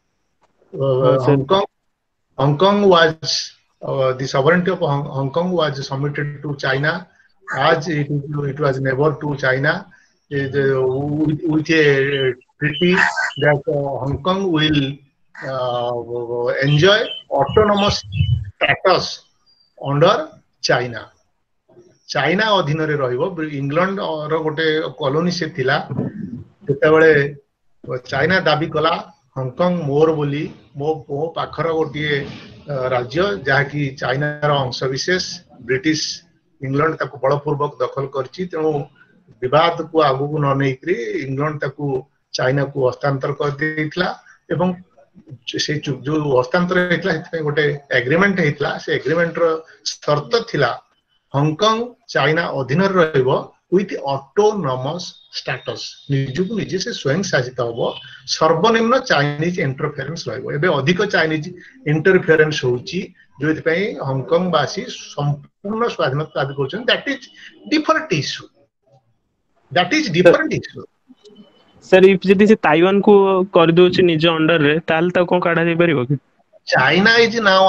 Hong Kong was the sovereignty of Hong Kong was submitted to China as it was never to China with a treaty that Hong Kong will enjoy autonomous status under China. China अधीन रे रहिबो England और गोटे colony से थिला तेतबेले China दाबी कला Hong Kong मोर बोली मो पाखर गोटे राज्य जहाँकि चाइना अंश विशेष ब्रिटिश इंग्लैंड ताको बलपूर्वक दखल करछि तेणु विवाद को आगु को न नेकरी इंग्लैंड ताको चाइना को हस्तांतर कर देइतला एवं से जो हस्तांतर हेतला हेतै गोटे एग्रीमेंट हेतला से एग्रीमेंट रो शर्त थिला हांगकांग चाइना अधीन रहइबो विथ ऑटोनोमस स्टेटस निजुको निजे से स्वयं शासित होबो सर्वनिम्न चाइनीज इंटरफेरेंस रहइबो एबे अधिक चाइनीज इंटरफेरेंस होउची जोथि पई हांगकांग वासी संपूर्ण स्वाधीनता दाबी करछन that is different issue sir if जदि से ताइवान को कर दो छ निज अंडर रे ताल त को काढा दे परिबो कि China is now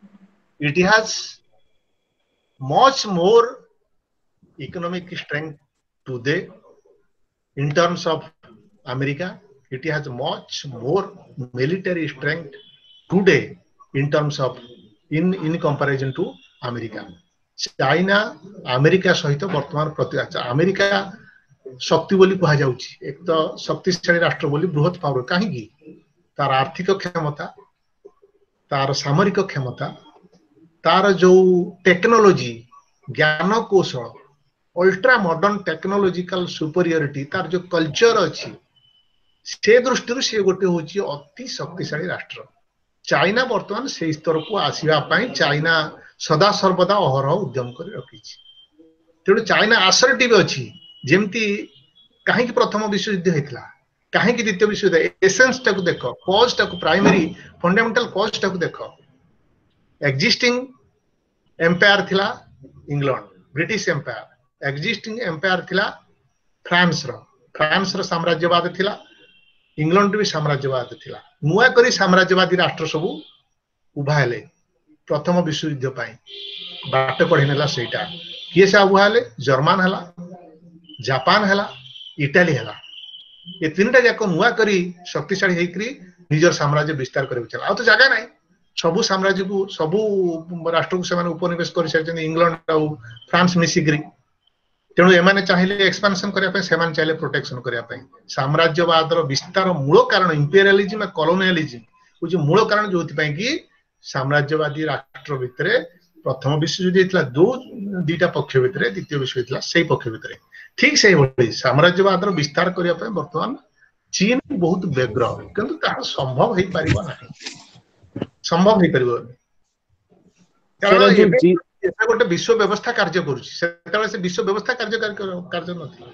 asserting it has much more economic strength today in terms of America. It has much more military strength today in terms of in comparison to America. China America सहित वर्तमान प्रति America शक्ति बोली कहा जाउची एक तो शक्तिशाली राष्ट्र बोली बृहत पावर कहीं तार आर्थिक क्षमता तार सामरिक क्षमता तार जो टेक्नोलॉजी ज्ञान कौशल अल्ट्रा मॉडर्न टेक्नोलॉजिकल सुपरियरिटी तार जो कल्चर अच्छी से दृष्टि से गोटे हूँ अति शक्तिशाली राष्ट्र चाइना वर्तमान से स्तर को आसवाई चाइना सदा सर्वदा अहरह उद्यम कर रखी तेणु चाइना आसर्टिव अच्छी जमती कहीं प्रथम विश्वयुद्ध होता कहीं द्वितीय विश्वयुद्ध एसेंस टाक देख कॉज टाक प्राइमरी फंडामेंटल कॉज टाक देख एक्जिस्टिंग एम्पायर थिला England British empire existing empire थिला फ्रांस रो साम्राज्यवाद थिला इंग्लैंड भी साम्राज्यवाद थिला नुआ करी साम्राज्यवादी राष्ट्र सबू उभा हेले प्रथम विश्वयुद्ध पाई बाट कढ़ी नेला सेटा किए से उभा हेले जर्मन हला जापान हला इटाली हला ये तीनटा जाक नुआ करी शक्तिशाली हेकरी निजर साम्राज्य विस्तार करे चला आ तो जगह नाही सबु साम्राज्य को सबु राष्ट्र को से उपनिवेश कर सारी इंग्लैंड आ फ्रांस मिसिक्री तेणु एमाने चाहिए एक्सपांशन करने से चाहिए प्रोटेक्शन करने साम्राज्यवाद विस्तार मूल कारण इंपेरियलिज्म कॉलोनियलिज्म हूँ मूल कारण जो कि साम्राज्यवादी राष्ट्र भितर प्रथम विश्वयुद्ध होता दो दुईटा पक्ष भितर द्वितीय विश्वयुद्ध से पक्ष भितर ठीक से भाई साम्राज्यवाद विस्तार करने बर्तमान चीन बहुत व्यग्र किंतु संभव हो पार ना संभव हो पार गोटे विश्व व्यवस्था कार्य कर विश्व व्यवस्था कार्य नथिला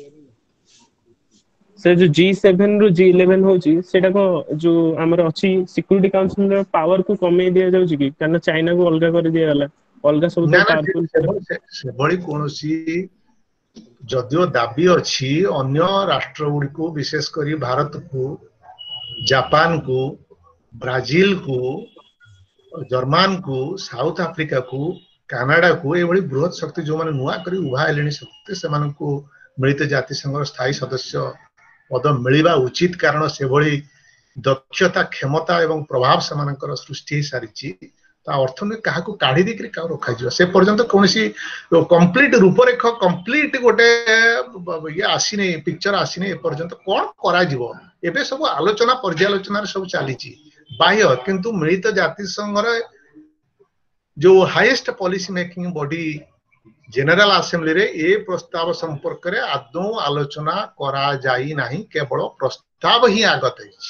से जो G7 रो G11 होची सेटा को जो हमर अछि सिक्युरिटी काउंसिल रो पावर को कमे दिया जाउची कि कारण चाइना को अलगा कर दिया गला अलगा सब पावरफुल से बड़ी कोनोसी जदियो दाबी अछि अन्य राष्ट्र गुडी को विशेष करी भारत को जापान को ब्राजील को जर्मन को साउथ अफ्रीका को कनाडा को ये बृहत शक्ति जो माने नुआ करी उभा हेलेनी शक्ति से मिलित जातिसंघ स्थायी सदस्य पद मिलवा उचित कारण से भली दक्षता क्षमता एवं प्रभाव से सृष्टि सारी अर्थनीति क्या काढ़ी देकर क्या रखा से पर्यंत कौन कंप्लीट रूपरेख कंप्लीट गोटे ये आसीने पिक्चर आसीने पर्यंत कौन करा सब आलोचना पर्यालोचना सब चली बाह्य किंतु मिलित जातिसंघ जो highest policy making body general assembly रे ए प्रस्ताव संपर्क रे आदौ आलोचना करा जाई नाही केवल प्रस्ताव ही आगत है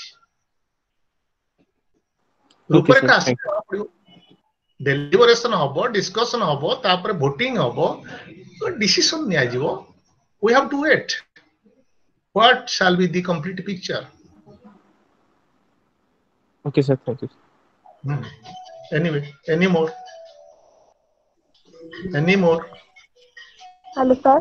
रूपरेखा डेलिबरेशन हबो डिस्कशन हबो तापर वोटिंग हबो डिसीजन निया जिवो we have to wait what shall be the complete picture okay sir thank you anyway any more hello sir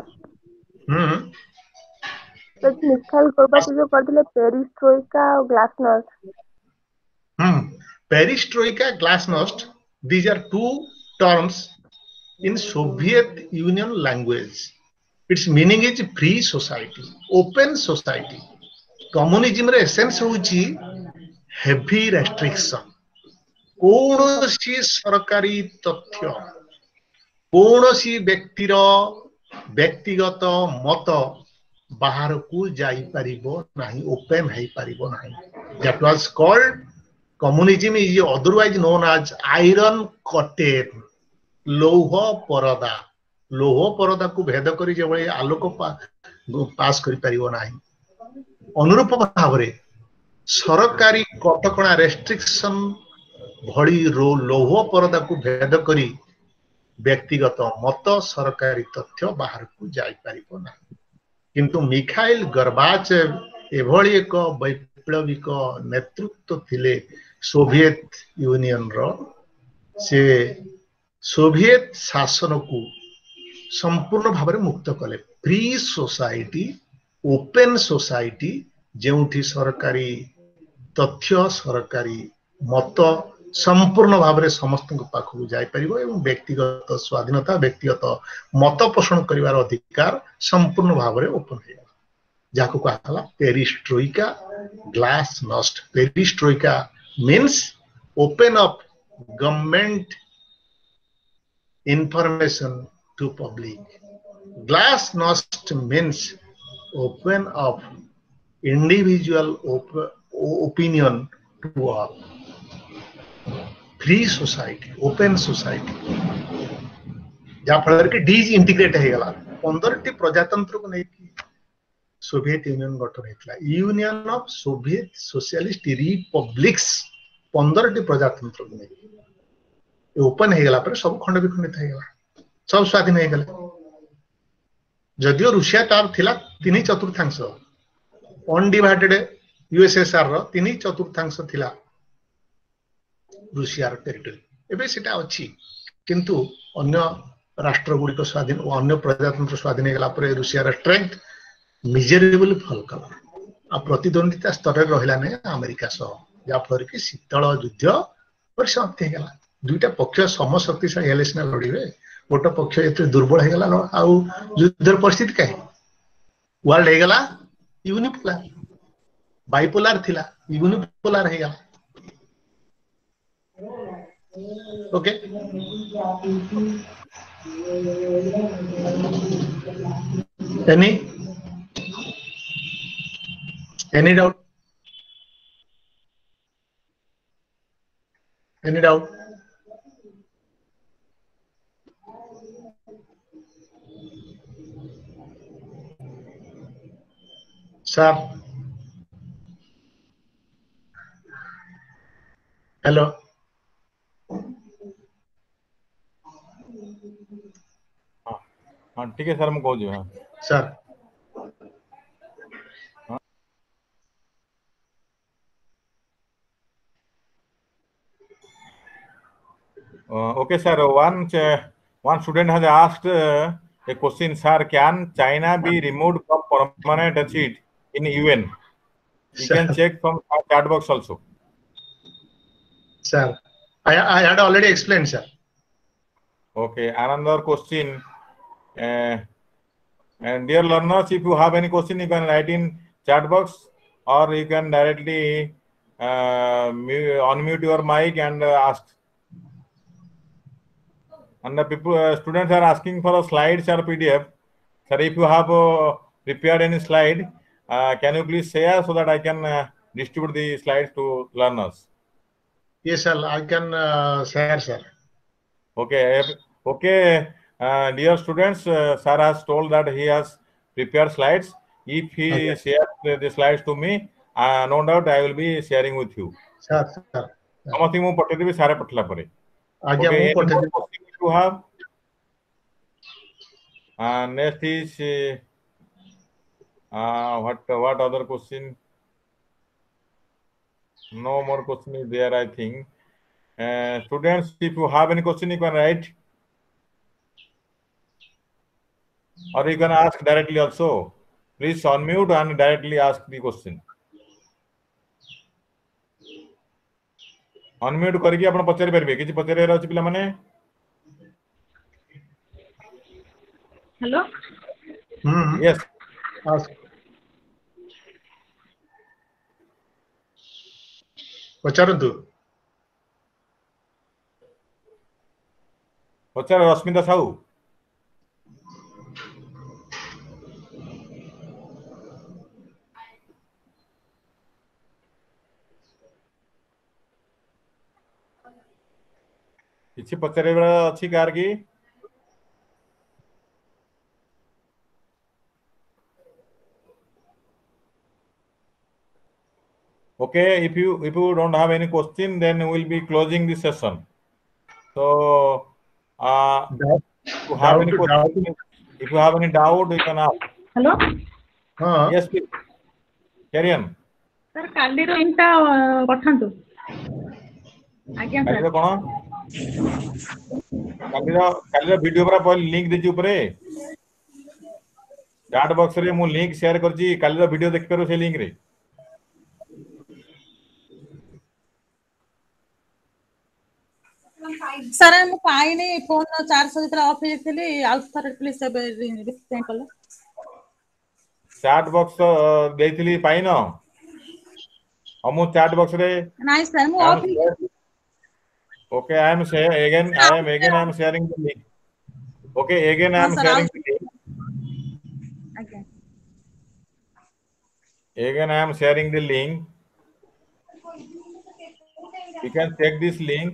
तो मिसाइल गोरबाचोव जो करथिले पेरिस्ट्रोइका और glasnost perestroika glasnost these are two terms in Soviet Union language. Its meaning is free society, open society. Communism रे essence होची heavy restriction. कौनसी सरकारी तथ्य कौनसी व्यक्तिर व्यक्तिगत मत बाहर को जाई परिबो नाही ओपन है परिबो नाही that was called communism is otherwise known as iron curtain लौह परदा को भेद करी जे भली आलोक पास करि परिबो नाही अनुरूप भाव रे सरकारी कटकणा रेस्ट्रिक्शन भली लौह परदा को भेद करी व्यक्तिगत मत सरकारी तथ्य बाहर को जाई परिबो ना किंतु मिखाइल गोर्बाचेव एभली एक वैप्लविक नेतृत्व थिले सोवियत यूनियन रो से सोवियत शासन को संपूर्ण भाव में मुक्त कले फ्री सोसाइटी ओपन सोसाइटी जेउठी सरकारी तथ्य सरकारी मत संपूर्ण भाव में समस्त पाखक जापर और व्यक्तिगत स्वाधीनता व्यक्तिगत मत पोषण कर अधिकार संपूर्ण भाव में ओपन हो जहाँ कहला perestroika glasnost perestroika means open up government information to public. Glasnost means open up individual opinion to all. Free society, open society. जहाँ फल कि डीज इंटीग्रेट हो 15 प्रजातंत्र को लेकिन सोवियत यूनियन गठन होता Union of Soviet Socialist Republics 15 प्रजातंत्र को लेकिन ओपन हो गला सब खंड विखंडित हो सब स्वाधीन हो गले जदियो रुषिया तार थिला 3/4 अनडिवाइडेड यूएसएसआर रो 3/4 थिला रुषिया रो टेरिटरी एबे सेटा अछि किंतु अन्य राष्ट्र गुडी स्वाधीन और अन्य प्रजातंत्र स्वाधीन हो गला परे रुषिया रो स्ट्रेंथ मिजरेबल फल कला आ प्रतिद्वंदिता स्तर रे रहिला ने अमेरिका सह या फल कि शीतल युद्ध परिसमाप्ति हो गला दुईटा पक्ष समशक्तिशाली हेले सिना लड़े गोटे पक्ष एत दुर्बल हो गला आउ युद्धर परिस्थिति कहीं वर्ल्ड हो गला यूनिपोलार बाइपोलार थिला यूनिपोलार हो गला okay any doubt sir hello हाँ ठीक है सर मैं कहूँ हाँ sir okay sir one student has asked a question sir can China be removed from permanent seat in UN you can check from chat box also sir I had already explained sir okay another question and dear learners if you have any question you can write in chat box or you can directly unmute your mic and ask and the people students are asking for a slides or PDF sir if you have prepared any slide can you please share so that I can distribute the slides to learners yes sir I can share sir okay okay dear students sir has told that he has prepared slides if he shares the slides to me no doubt I will be sharing with you sir something मु पठे देबी सारे पठला परे आज्ञा मु पठे देबी you have next is what other question no more question is there I think students if you have any question you can write or you can ask directly also please unmute and directly ask the question unmute करके आपण पचारि परबे किछि पचारि रहछि पिला माने hello yes ask पचारंतु पचार रश्मिता साहू किछि पचारे बेला अछि कार की okay if you don't have any question then we will be closing the session so if you have any question, if you have any doubt you can ask hello हाँ yes please carry on sir काली रो इनटा पठांतु आज्ञा sir कोन काली रो video पर लिंक देछि ऊपर चैट बॉक्स रे मु लिंक शेयर करछि काली रो वीडियो देख करो से लिंक रे सर हम पाइने फोन चार्ज जेतरा ऑफ हे थिले आउट थरे प्लीज सब रिसेंड कलो चैट बॉक्स देथिली पाइनो हमु चैट बॉक्स रे नाइ सर मु off okay I am sharing the link. Okay, again I am sharing the link. Okay. Again I am sharing the link. You can check this link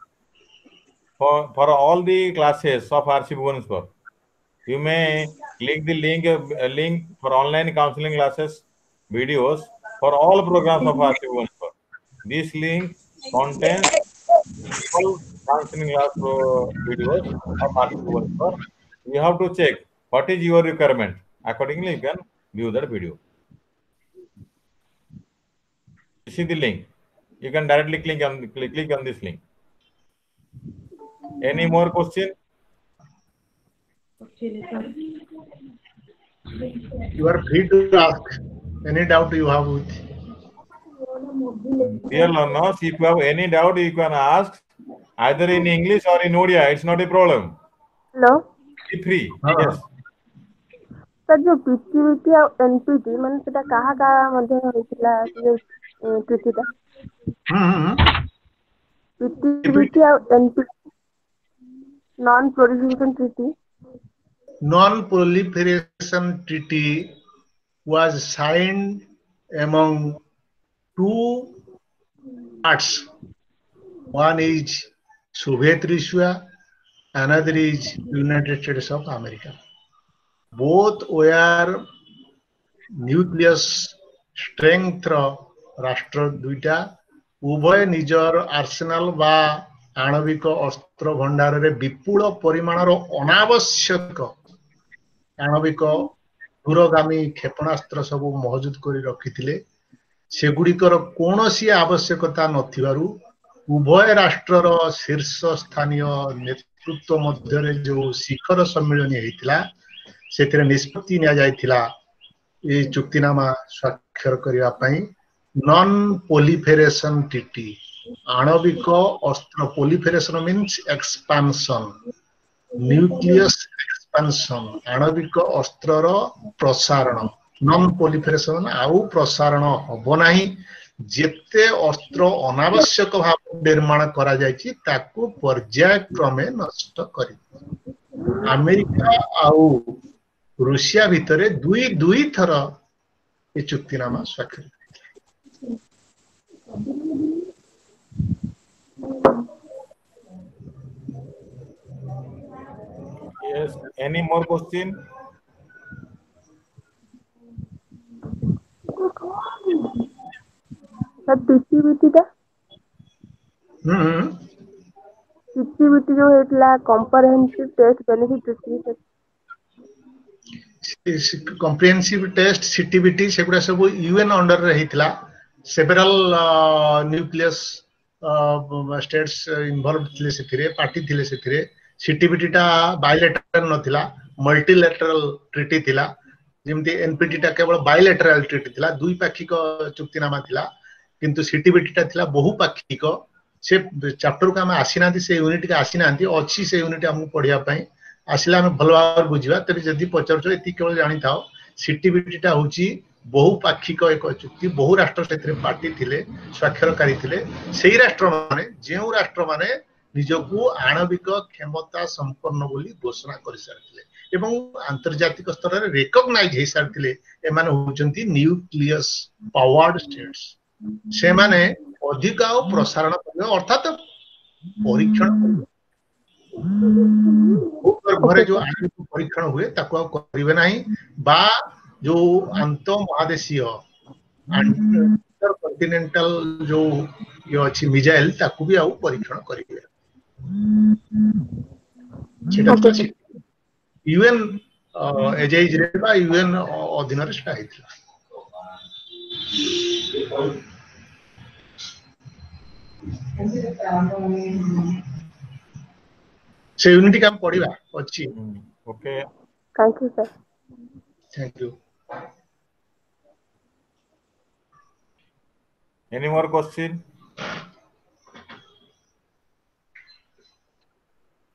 for all the classes of RC Bhubaneswar. You may click the link for online counseling classes videos for all programs of RC Bhubaneswar. This link contains all counseling class videos of RC Bhubaneswar. You have to check what is your requirement. Accordingly, you can view that video. See the link. You can directly click on this link. Any more question? You are free to ask any doubt you have with. Dear learners, if you have any doubt, you can ask either in English or in Odia. It's not a problem. Hello Be free. Yes. Sir जो PTBT और NPT माने सेटा कहा कहा मध्य होइतिला जो ट्रिटीटा PTBT और NPT non proliferation treaty Non-proliferation treaty was signed among two parts. One is Soviet Russia, another is United States of America. Both were nucleus strength राष्ट्र दुईटा उभय निजर आर्सेनाल बा आणविक अस्त्र भंडार रे विपुल परिमाणर अनावश्यक आणविक दूरगामी क्षेपणास्त्र सब मौजूद कर रखिथिले सेगुड़िकर कौनसी आवश्यकता नथिबारु उभय राष्ट्रर शीर्ष स्थानीय नेतृत्व मध्य जो शिखर सम्मेलन होता से निष्पत्ति निया जायथिला ये चुक्तिनामा स्वाक्षर करिया पई नॉन प्रोलिफरेशन ट्रीटी आणविक अस्त्र proliferation means expansion nucleus expansion आणविक अस्त्रर प्रसारण नॉन प्रोलिफरेशन आउ प्रसारण हबो नाही जेते अस्त्र अनावश्यक भाव निर्माण करा जायछि ताकू पर्यायक्रमे नष्ट करि अमेरिका आउ रूसिया भितरे दुई थर ये चुक्तिनामा स्वाक्षर Yes. Any more question? Sir PTBT जो हेतला comprehensive test benefit treaty comprehensive test CTBT सेगुडा सब UN अंडर रे हितला सेवरल न्यूक्लियस स्टेट्स इन्वॉल्वड थिले सेथिरे पार्टी थिले सेथिरे CTBT टा बायलैटरल नथिला मल्टीलैटरल ट्रीटी थिला जेमति NPT टा केवल बायलैटरल ट्रीटी थिला दुई पाक्षिक चुक्तिनामा थिला किंतु CTBT टा थिला बहुपाक्षिक से चैप्टर का हम आसीनांती से यूनिट का आसीनांती अच्छी से यूनिट हमको पढ़िया पई आसिला हम भल भाव बुझा तेरे जदि पचार ये केवल जानी था CTBT टा होची बहुपाक्षिक एक चुक्ति बहु राष्ट्र से पार्टी थिले स्वाक्षरकारी थिले सेही राष्ट्र माने जेउ राष्ट्र माने निजकू आणविक क्षमता संपन्न बोली घोषणा कर सारथिले एवं अंतर्जातिक स्तर रे रिकॉग्नाइज हे सारथिले ए माने होचंती न्यूक्लियस पावर्ड स्टेट्स से माने अधिक प्रसारण अर्थात परीक्षण घरे जो आणविक परीक्षण हुए ताको करिवे नाही बा जो अंत महादेशीय इंटरकॉन्टिनेंटल जो ये अछि मिसाइल ताको भी आउ परीक्षण करिवे यूएन एजेज रे बा यूएन अधीन रे स्टा हेतला से यूनिटी काम पढ़िबा अछि okay thank you sir thank you Any more question?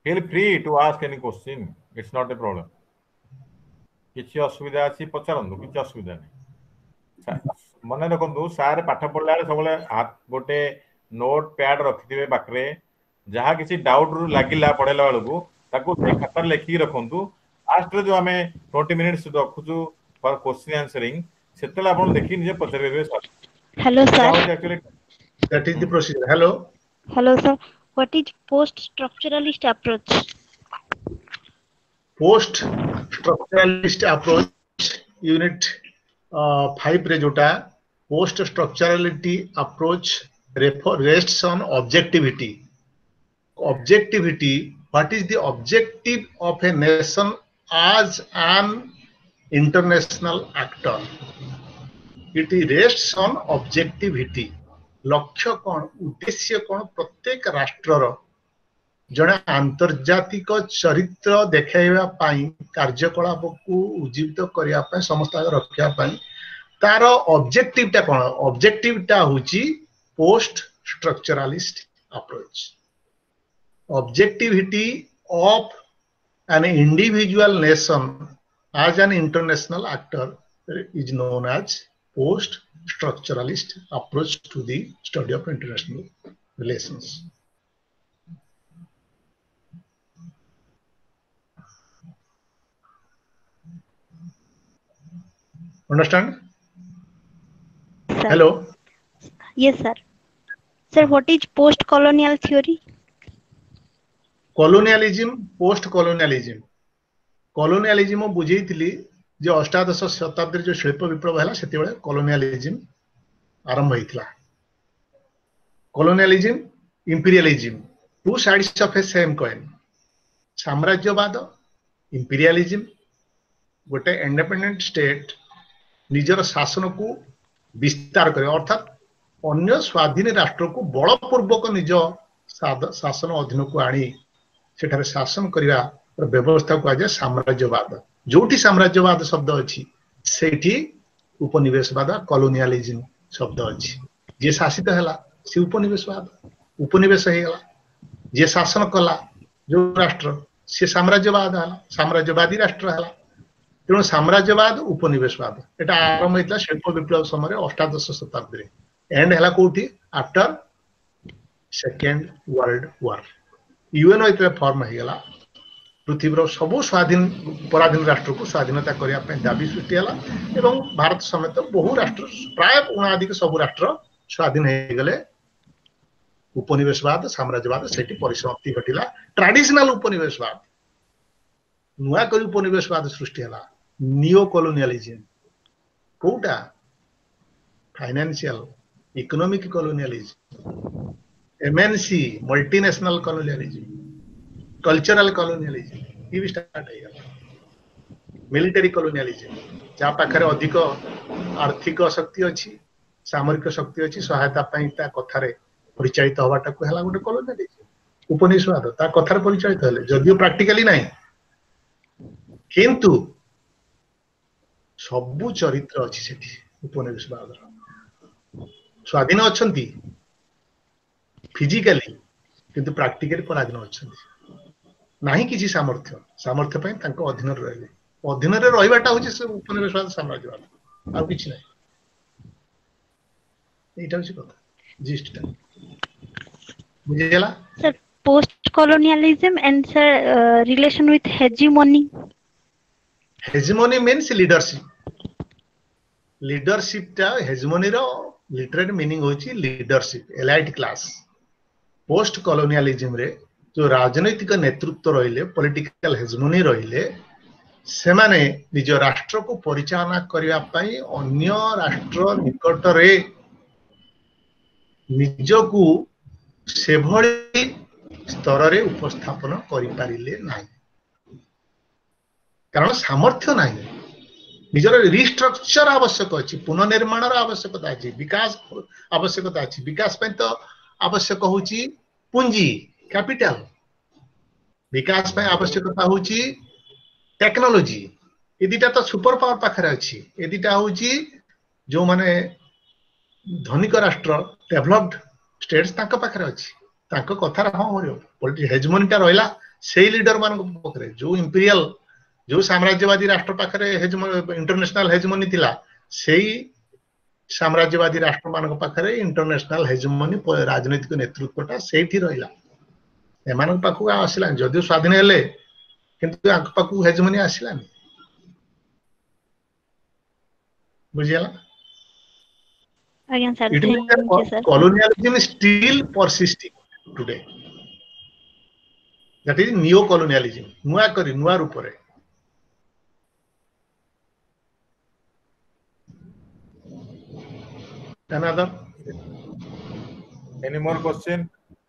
feel free to ask any question, it's not a problem. किसी असुविधा अच्छी पचारतु किसी असुविधा नहीं मन रखु सारे पाठ पढ़ला सब गोटे नोट पैड रखिथे पाखे जहाँ किसी डाउट लगिला पढ़ेला बेलू खातार लिखिकी रखु लास्ट जो आम 20 मिनिट्स रखुचु फॉर क्वेश्चन आंसरिंग से देखिए निजे पचारे sir. Hello sir. That is the procedure. Hello. Hello sir. What is post-structuralist approach? Post-structuralist approach unit 5 रे जोटा post-structurality approach rests on objectivity. Objectivity, what is the objective of a nation as an international actor? It rests on objectivity. लक्ष्य कौन उद्देश्य कौन प्रत्येक राष्ट्रर जड़े आंतर्जातिक चरित्र देखा कार्यकलाप को उज्जीवित करने समस्त रखा तार ऑब्जेक्टिव कौन ऑब्जेक्टिव होची post structuralist approach. Objectivity of an individual nation as an international actor is known as post structuralist approach to the study of international relations. Understand? Sir. Hello. Yes sir. Sir, what is post colonial theory? Colonialism, post colonialism. Colonialism बुझेइथिली जो अष्टादश शताब्दी जो शिल्प विप्लव है से colonialism आरंभ होता. Colonialism imperialism two sides of a same coin. साम्राज्यवाद इंपीरियलिज्म गोटे इंडिपेंडेंट स्टेट निजर शासन को विस्तार करे अर्थात अन्य स्वाधीन राष्ट्र को बलपूर्वक निज शासन अधीन को आनी सेठारे शासन करने व्यवस्था को आज साम्राज्यवाद. जोटी साम्राज्यवाद शब्द अच्छी सेठी उपनिवेशवाद कॉलोनियलिज्म शब्द अच्छी. जे शासित है सी उपनिवेशवाद उपनिवेश हो जे शासन कला जो राष्ट्र सी साम्राज्यवाद है साम्राज्यवादी राष्ट्र है. तेणु साम्राज्यवाद उपनिवेशवाद एटा आरंभ होता शिल्प विप्लव समय अष्टादश शताब्दी एंड है कौटी after second world war. UNO इतने फॉर्म होगा पृथ्वीर सबू स्वाधीन पराधीन राष्ट्र को स्वाधीनता करने दाबी सृष्टि है भारत समेत बहु राष्ट्र प्राय अनाधिक सबू राष्ट्र स्वाधीन हो गले. उपनिवेशवाद साम्राज्यवाद से परिसमाप्ति घटला. ट्रेडिशनल उपनिवेशवाद नुआ कर उपनिवेशवाद सृष्टि है. नियो कॉलोनियलिज्म कोटा financial economic colonialism MNC multinational colonialism cultural colonialism ये भी स्टार्ट हो गया. मिलिटरी कॉलोनियलिज्म जहाँ पाखे अधिक आर्थिक शक्ति अच्छी सामरिक शक्ति अच्छी सहायता कथार परिचालित हवाटा को है गोटे कॉलोनियलिज्म. उपनिवेशवाद ता कथार परिचालित है जदियो प्रैक्टिकली नहीं किंतु सबू चरित्र अच्छी से उपनिवेशवाद स्वाधीन अच्छा फिजिकली किंतु प्रैक्टिकली पराधीन अच्छा नहीं किसी सामर्थ्य सामर्थ्य अधीन रही अधीन रहीटा हूँ उपनिवेशवाद साम्राज्यवाद आ कि कथा जिस्टा बुझेगा. Sir, post colonialism and sir relation with hegemony. Hegemony means leadership. Leadership टा hegemony रो literate meaning होची leadership elite class. Post colonialism रे जो राजनैतिक नेतृत्व रहिले पॉलिटिकल हेजमोनी रहिले से माने निज राष्ट्र को परिचालना करिया पई अन्य राष्ट्र निकट रे निज को से भली स्तर रे उपस्थापन करि पारिले नाही कारण सामर्थ्य नाही. निजर रिस्ट्रक्चर आवश्यक अछि पुनर्निर्माण आवश्यकता अछि विकास आवश्यकता अछि. विकास पई तो आवश्यक होची पूंजी कैपिटल. विकास में आवश्यकता होची टेक्नोलॉजी. ये दिटा तो सुपर पावर पाखरे अछि. ये दिटा होची जो माने धनिक राष्ट्र डेवलप्ड स्टेट्स तांका पाखरे अछि तांका कथार हां होयो हेजमोनीटा रहिला से लीडर मान पाखे जो इंपीरियल जो साम्राज्यवादी राष्ट्र पाखे इंटरनेशनल हेजमनी थिला सेही साम्राज्यवादी राष्ट्र मान पाखे इंटरनेशनल हेजमनी राजनैतिक नेतृत्वटा सेठी रहिला एमान पाखु आसला जदि स्वाधीन हेले किंतु आंक पाखु हेजमनी आसलानी बुझियला Again, sir. it means Thank you, that sir. colonialism is still persisting today that is neo colonialism नुआ करी नुआ रूप रे another any more question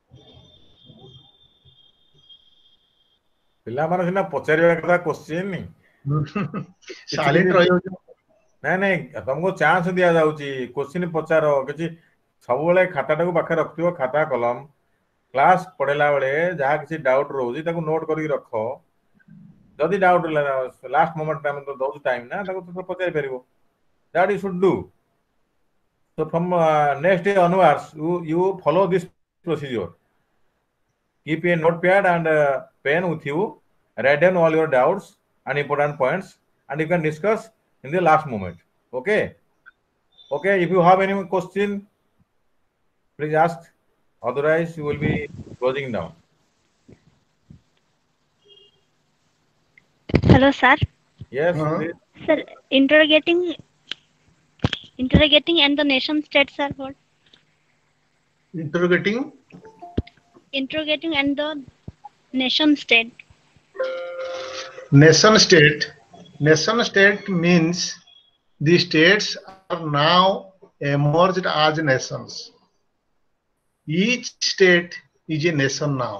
पिला माने सिना पचारिबा कथा क्वेश्चन नहीं साइलेंट रहियो नहीं नहीं तुमको चांस दिया जाउची क्वेश्चन पचारो किछि सब बेले खाताटा को पाखे रखथियो खाता कलम क्लास पढ़ेला बेले जहाँ किसी डाउट रोजी ताको नोट करके रखो जदि डाउट लास्ट मोमेंट टाइम तो दउछ टाइम ना ताको तो पचारि परिबो that you should do so from next day onwards you follow this procedure keep a notepad and pen with you write down all your doubts and important points and you can discuss in the last moment okay okay if you have any question please ask otherwise you will be closing down Hello, sir. yes please. Sir, interrogating and the nation states are what? interrogating And the nation state. nation state means the states are now emerged as nations each state is a nation now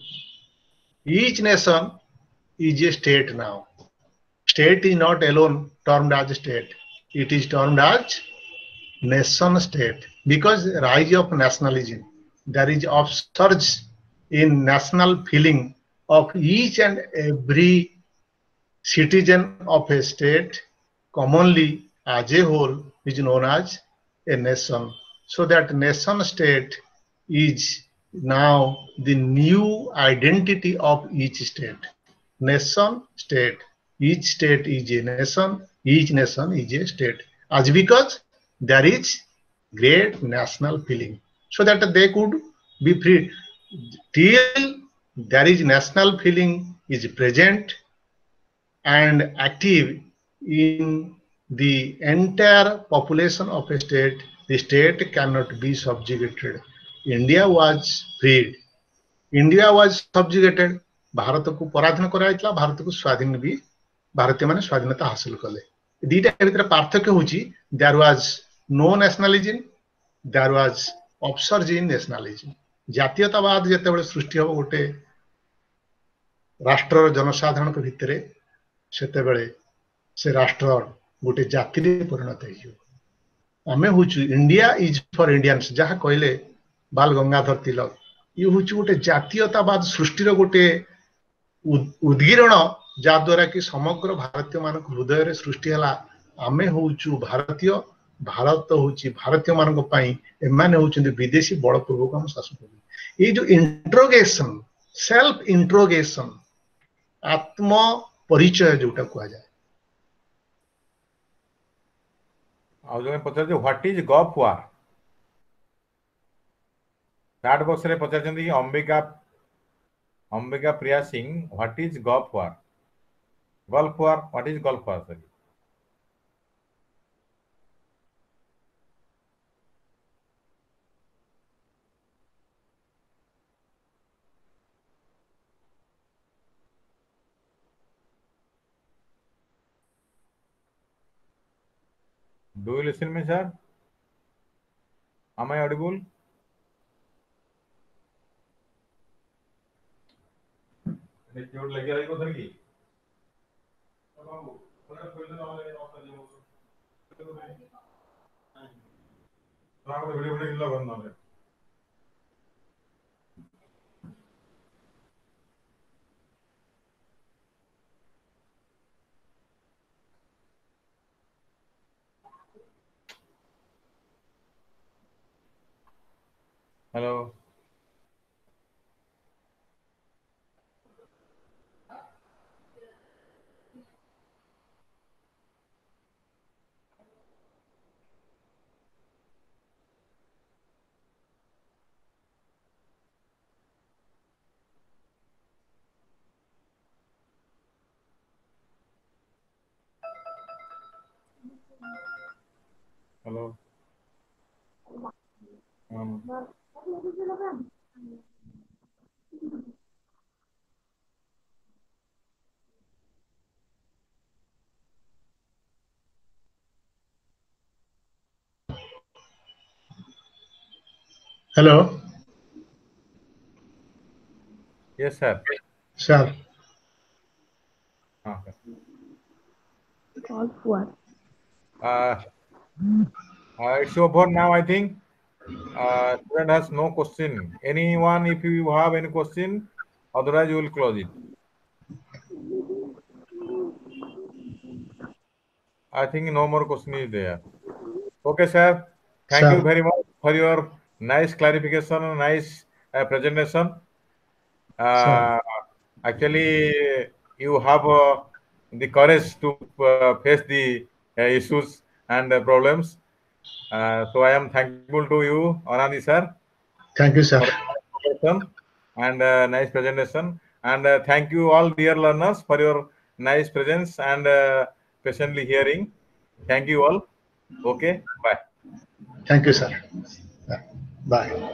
each nation is a state now state is not alone termed as state it is termed as nation state because rise of nationalism there is upsurge in national feeling of each and every citizen of a state commonly as a whole is known as a nation so that nation state is now the new identity of each state nation state each state is a nation each nation is a state as because there is great national feeling so that they could be free till there is national feeling is present and active in the entire population of a state the state cannot be subjugated india was freed india was subjugated Bharat को पराधीन कराइतला भारत को स्वाधीन भी भारतीय माने स्वाधीनता हासिल कले दीटा भीतर पार्थक्य होची there was no nationalism there was upsurge in nationalism जातीयतावाद जेतेबेले सृष्टि हो गोटे राष्ट्र जनसाधारण के भितरे सेतेबेले से राष्ट्र गोटे जाति रे परिणत होइयो आमे होचु इंडिया इज फॉर इंडियंस जहा कहले बाल गंगाधर तिलक ये होचु गोटे जातीयतावाद सृष्टिर गोटे उद्गीरण जहाद्वारा कि समग्र भारतीय मान हृदय रे सृष्टि हला आमे होचु भारतीय भारत होची भारतीय मान एमाने होचंदी विदेशी बड़पूर्वक हम शासन कर ये जो इंट्रोगेशन सेल्फ इंट्रोगेशन आत्म परिचय जोटा कहा जाए आ जो पचार what is Gulf war chat box रे पचारछंदी कि Ambika Priya Singh what is Gulf war what is Gulf war sir Do you listen me, sir? Am I audible? Hello. Hello. Hello. Yes, sir. Sir. Okay. Call for. It's over now, I think. Student has no question. Anyone, if you have any question, otherwise you will close it. I think no more question is there. Okay, sir. Thank you very much for your nice clarification and nice presentation. Actually, you have the courage to face the issues and problems. So I am thankful to you, Anandi sir. Thank you, sir. And nice presentation. And thank you all dear learners for your nice presence and patiently hearing. Thank you all. Okay, bye. Thank you, sir. Bye.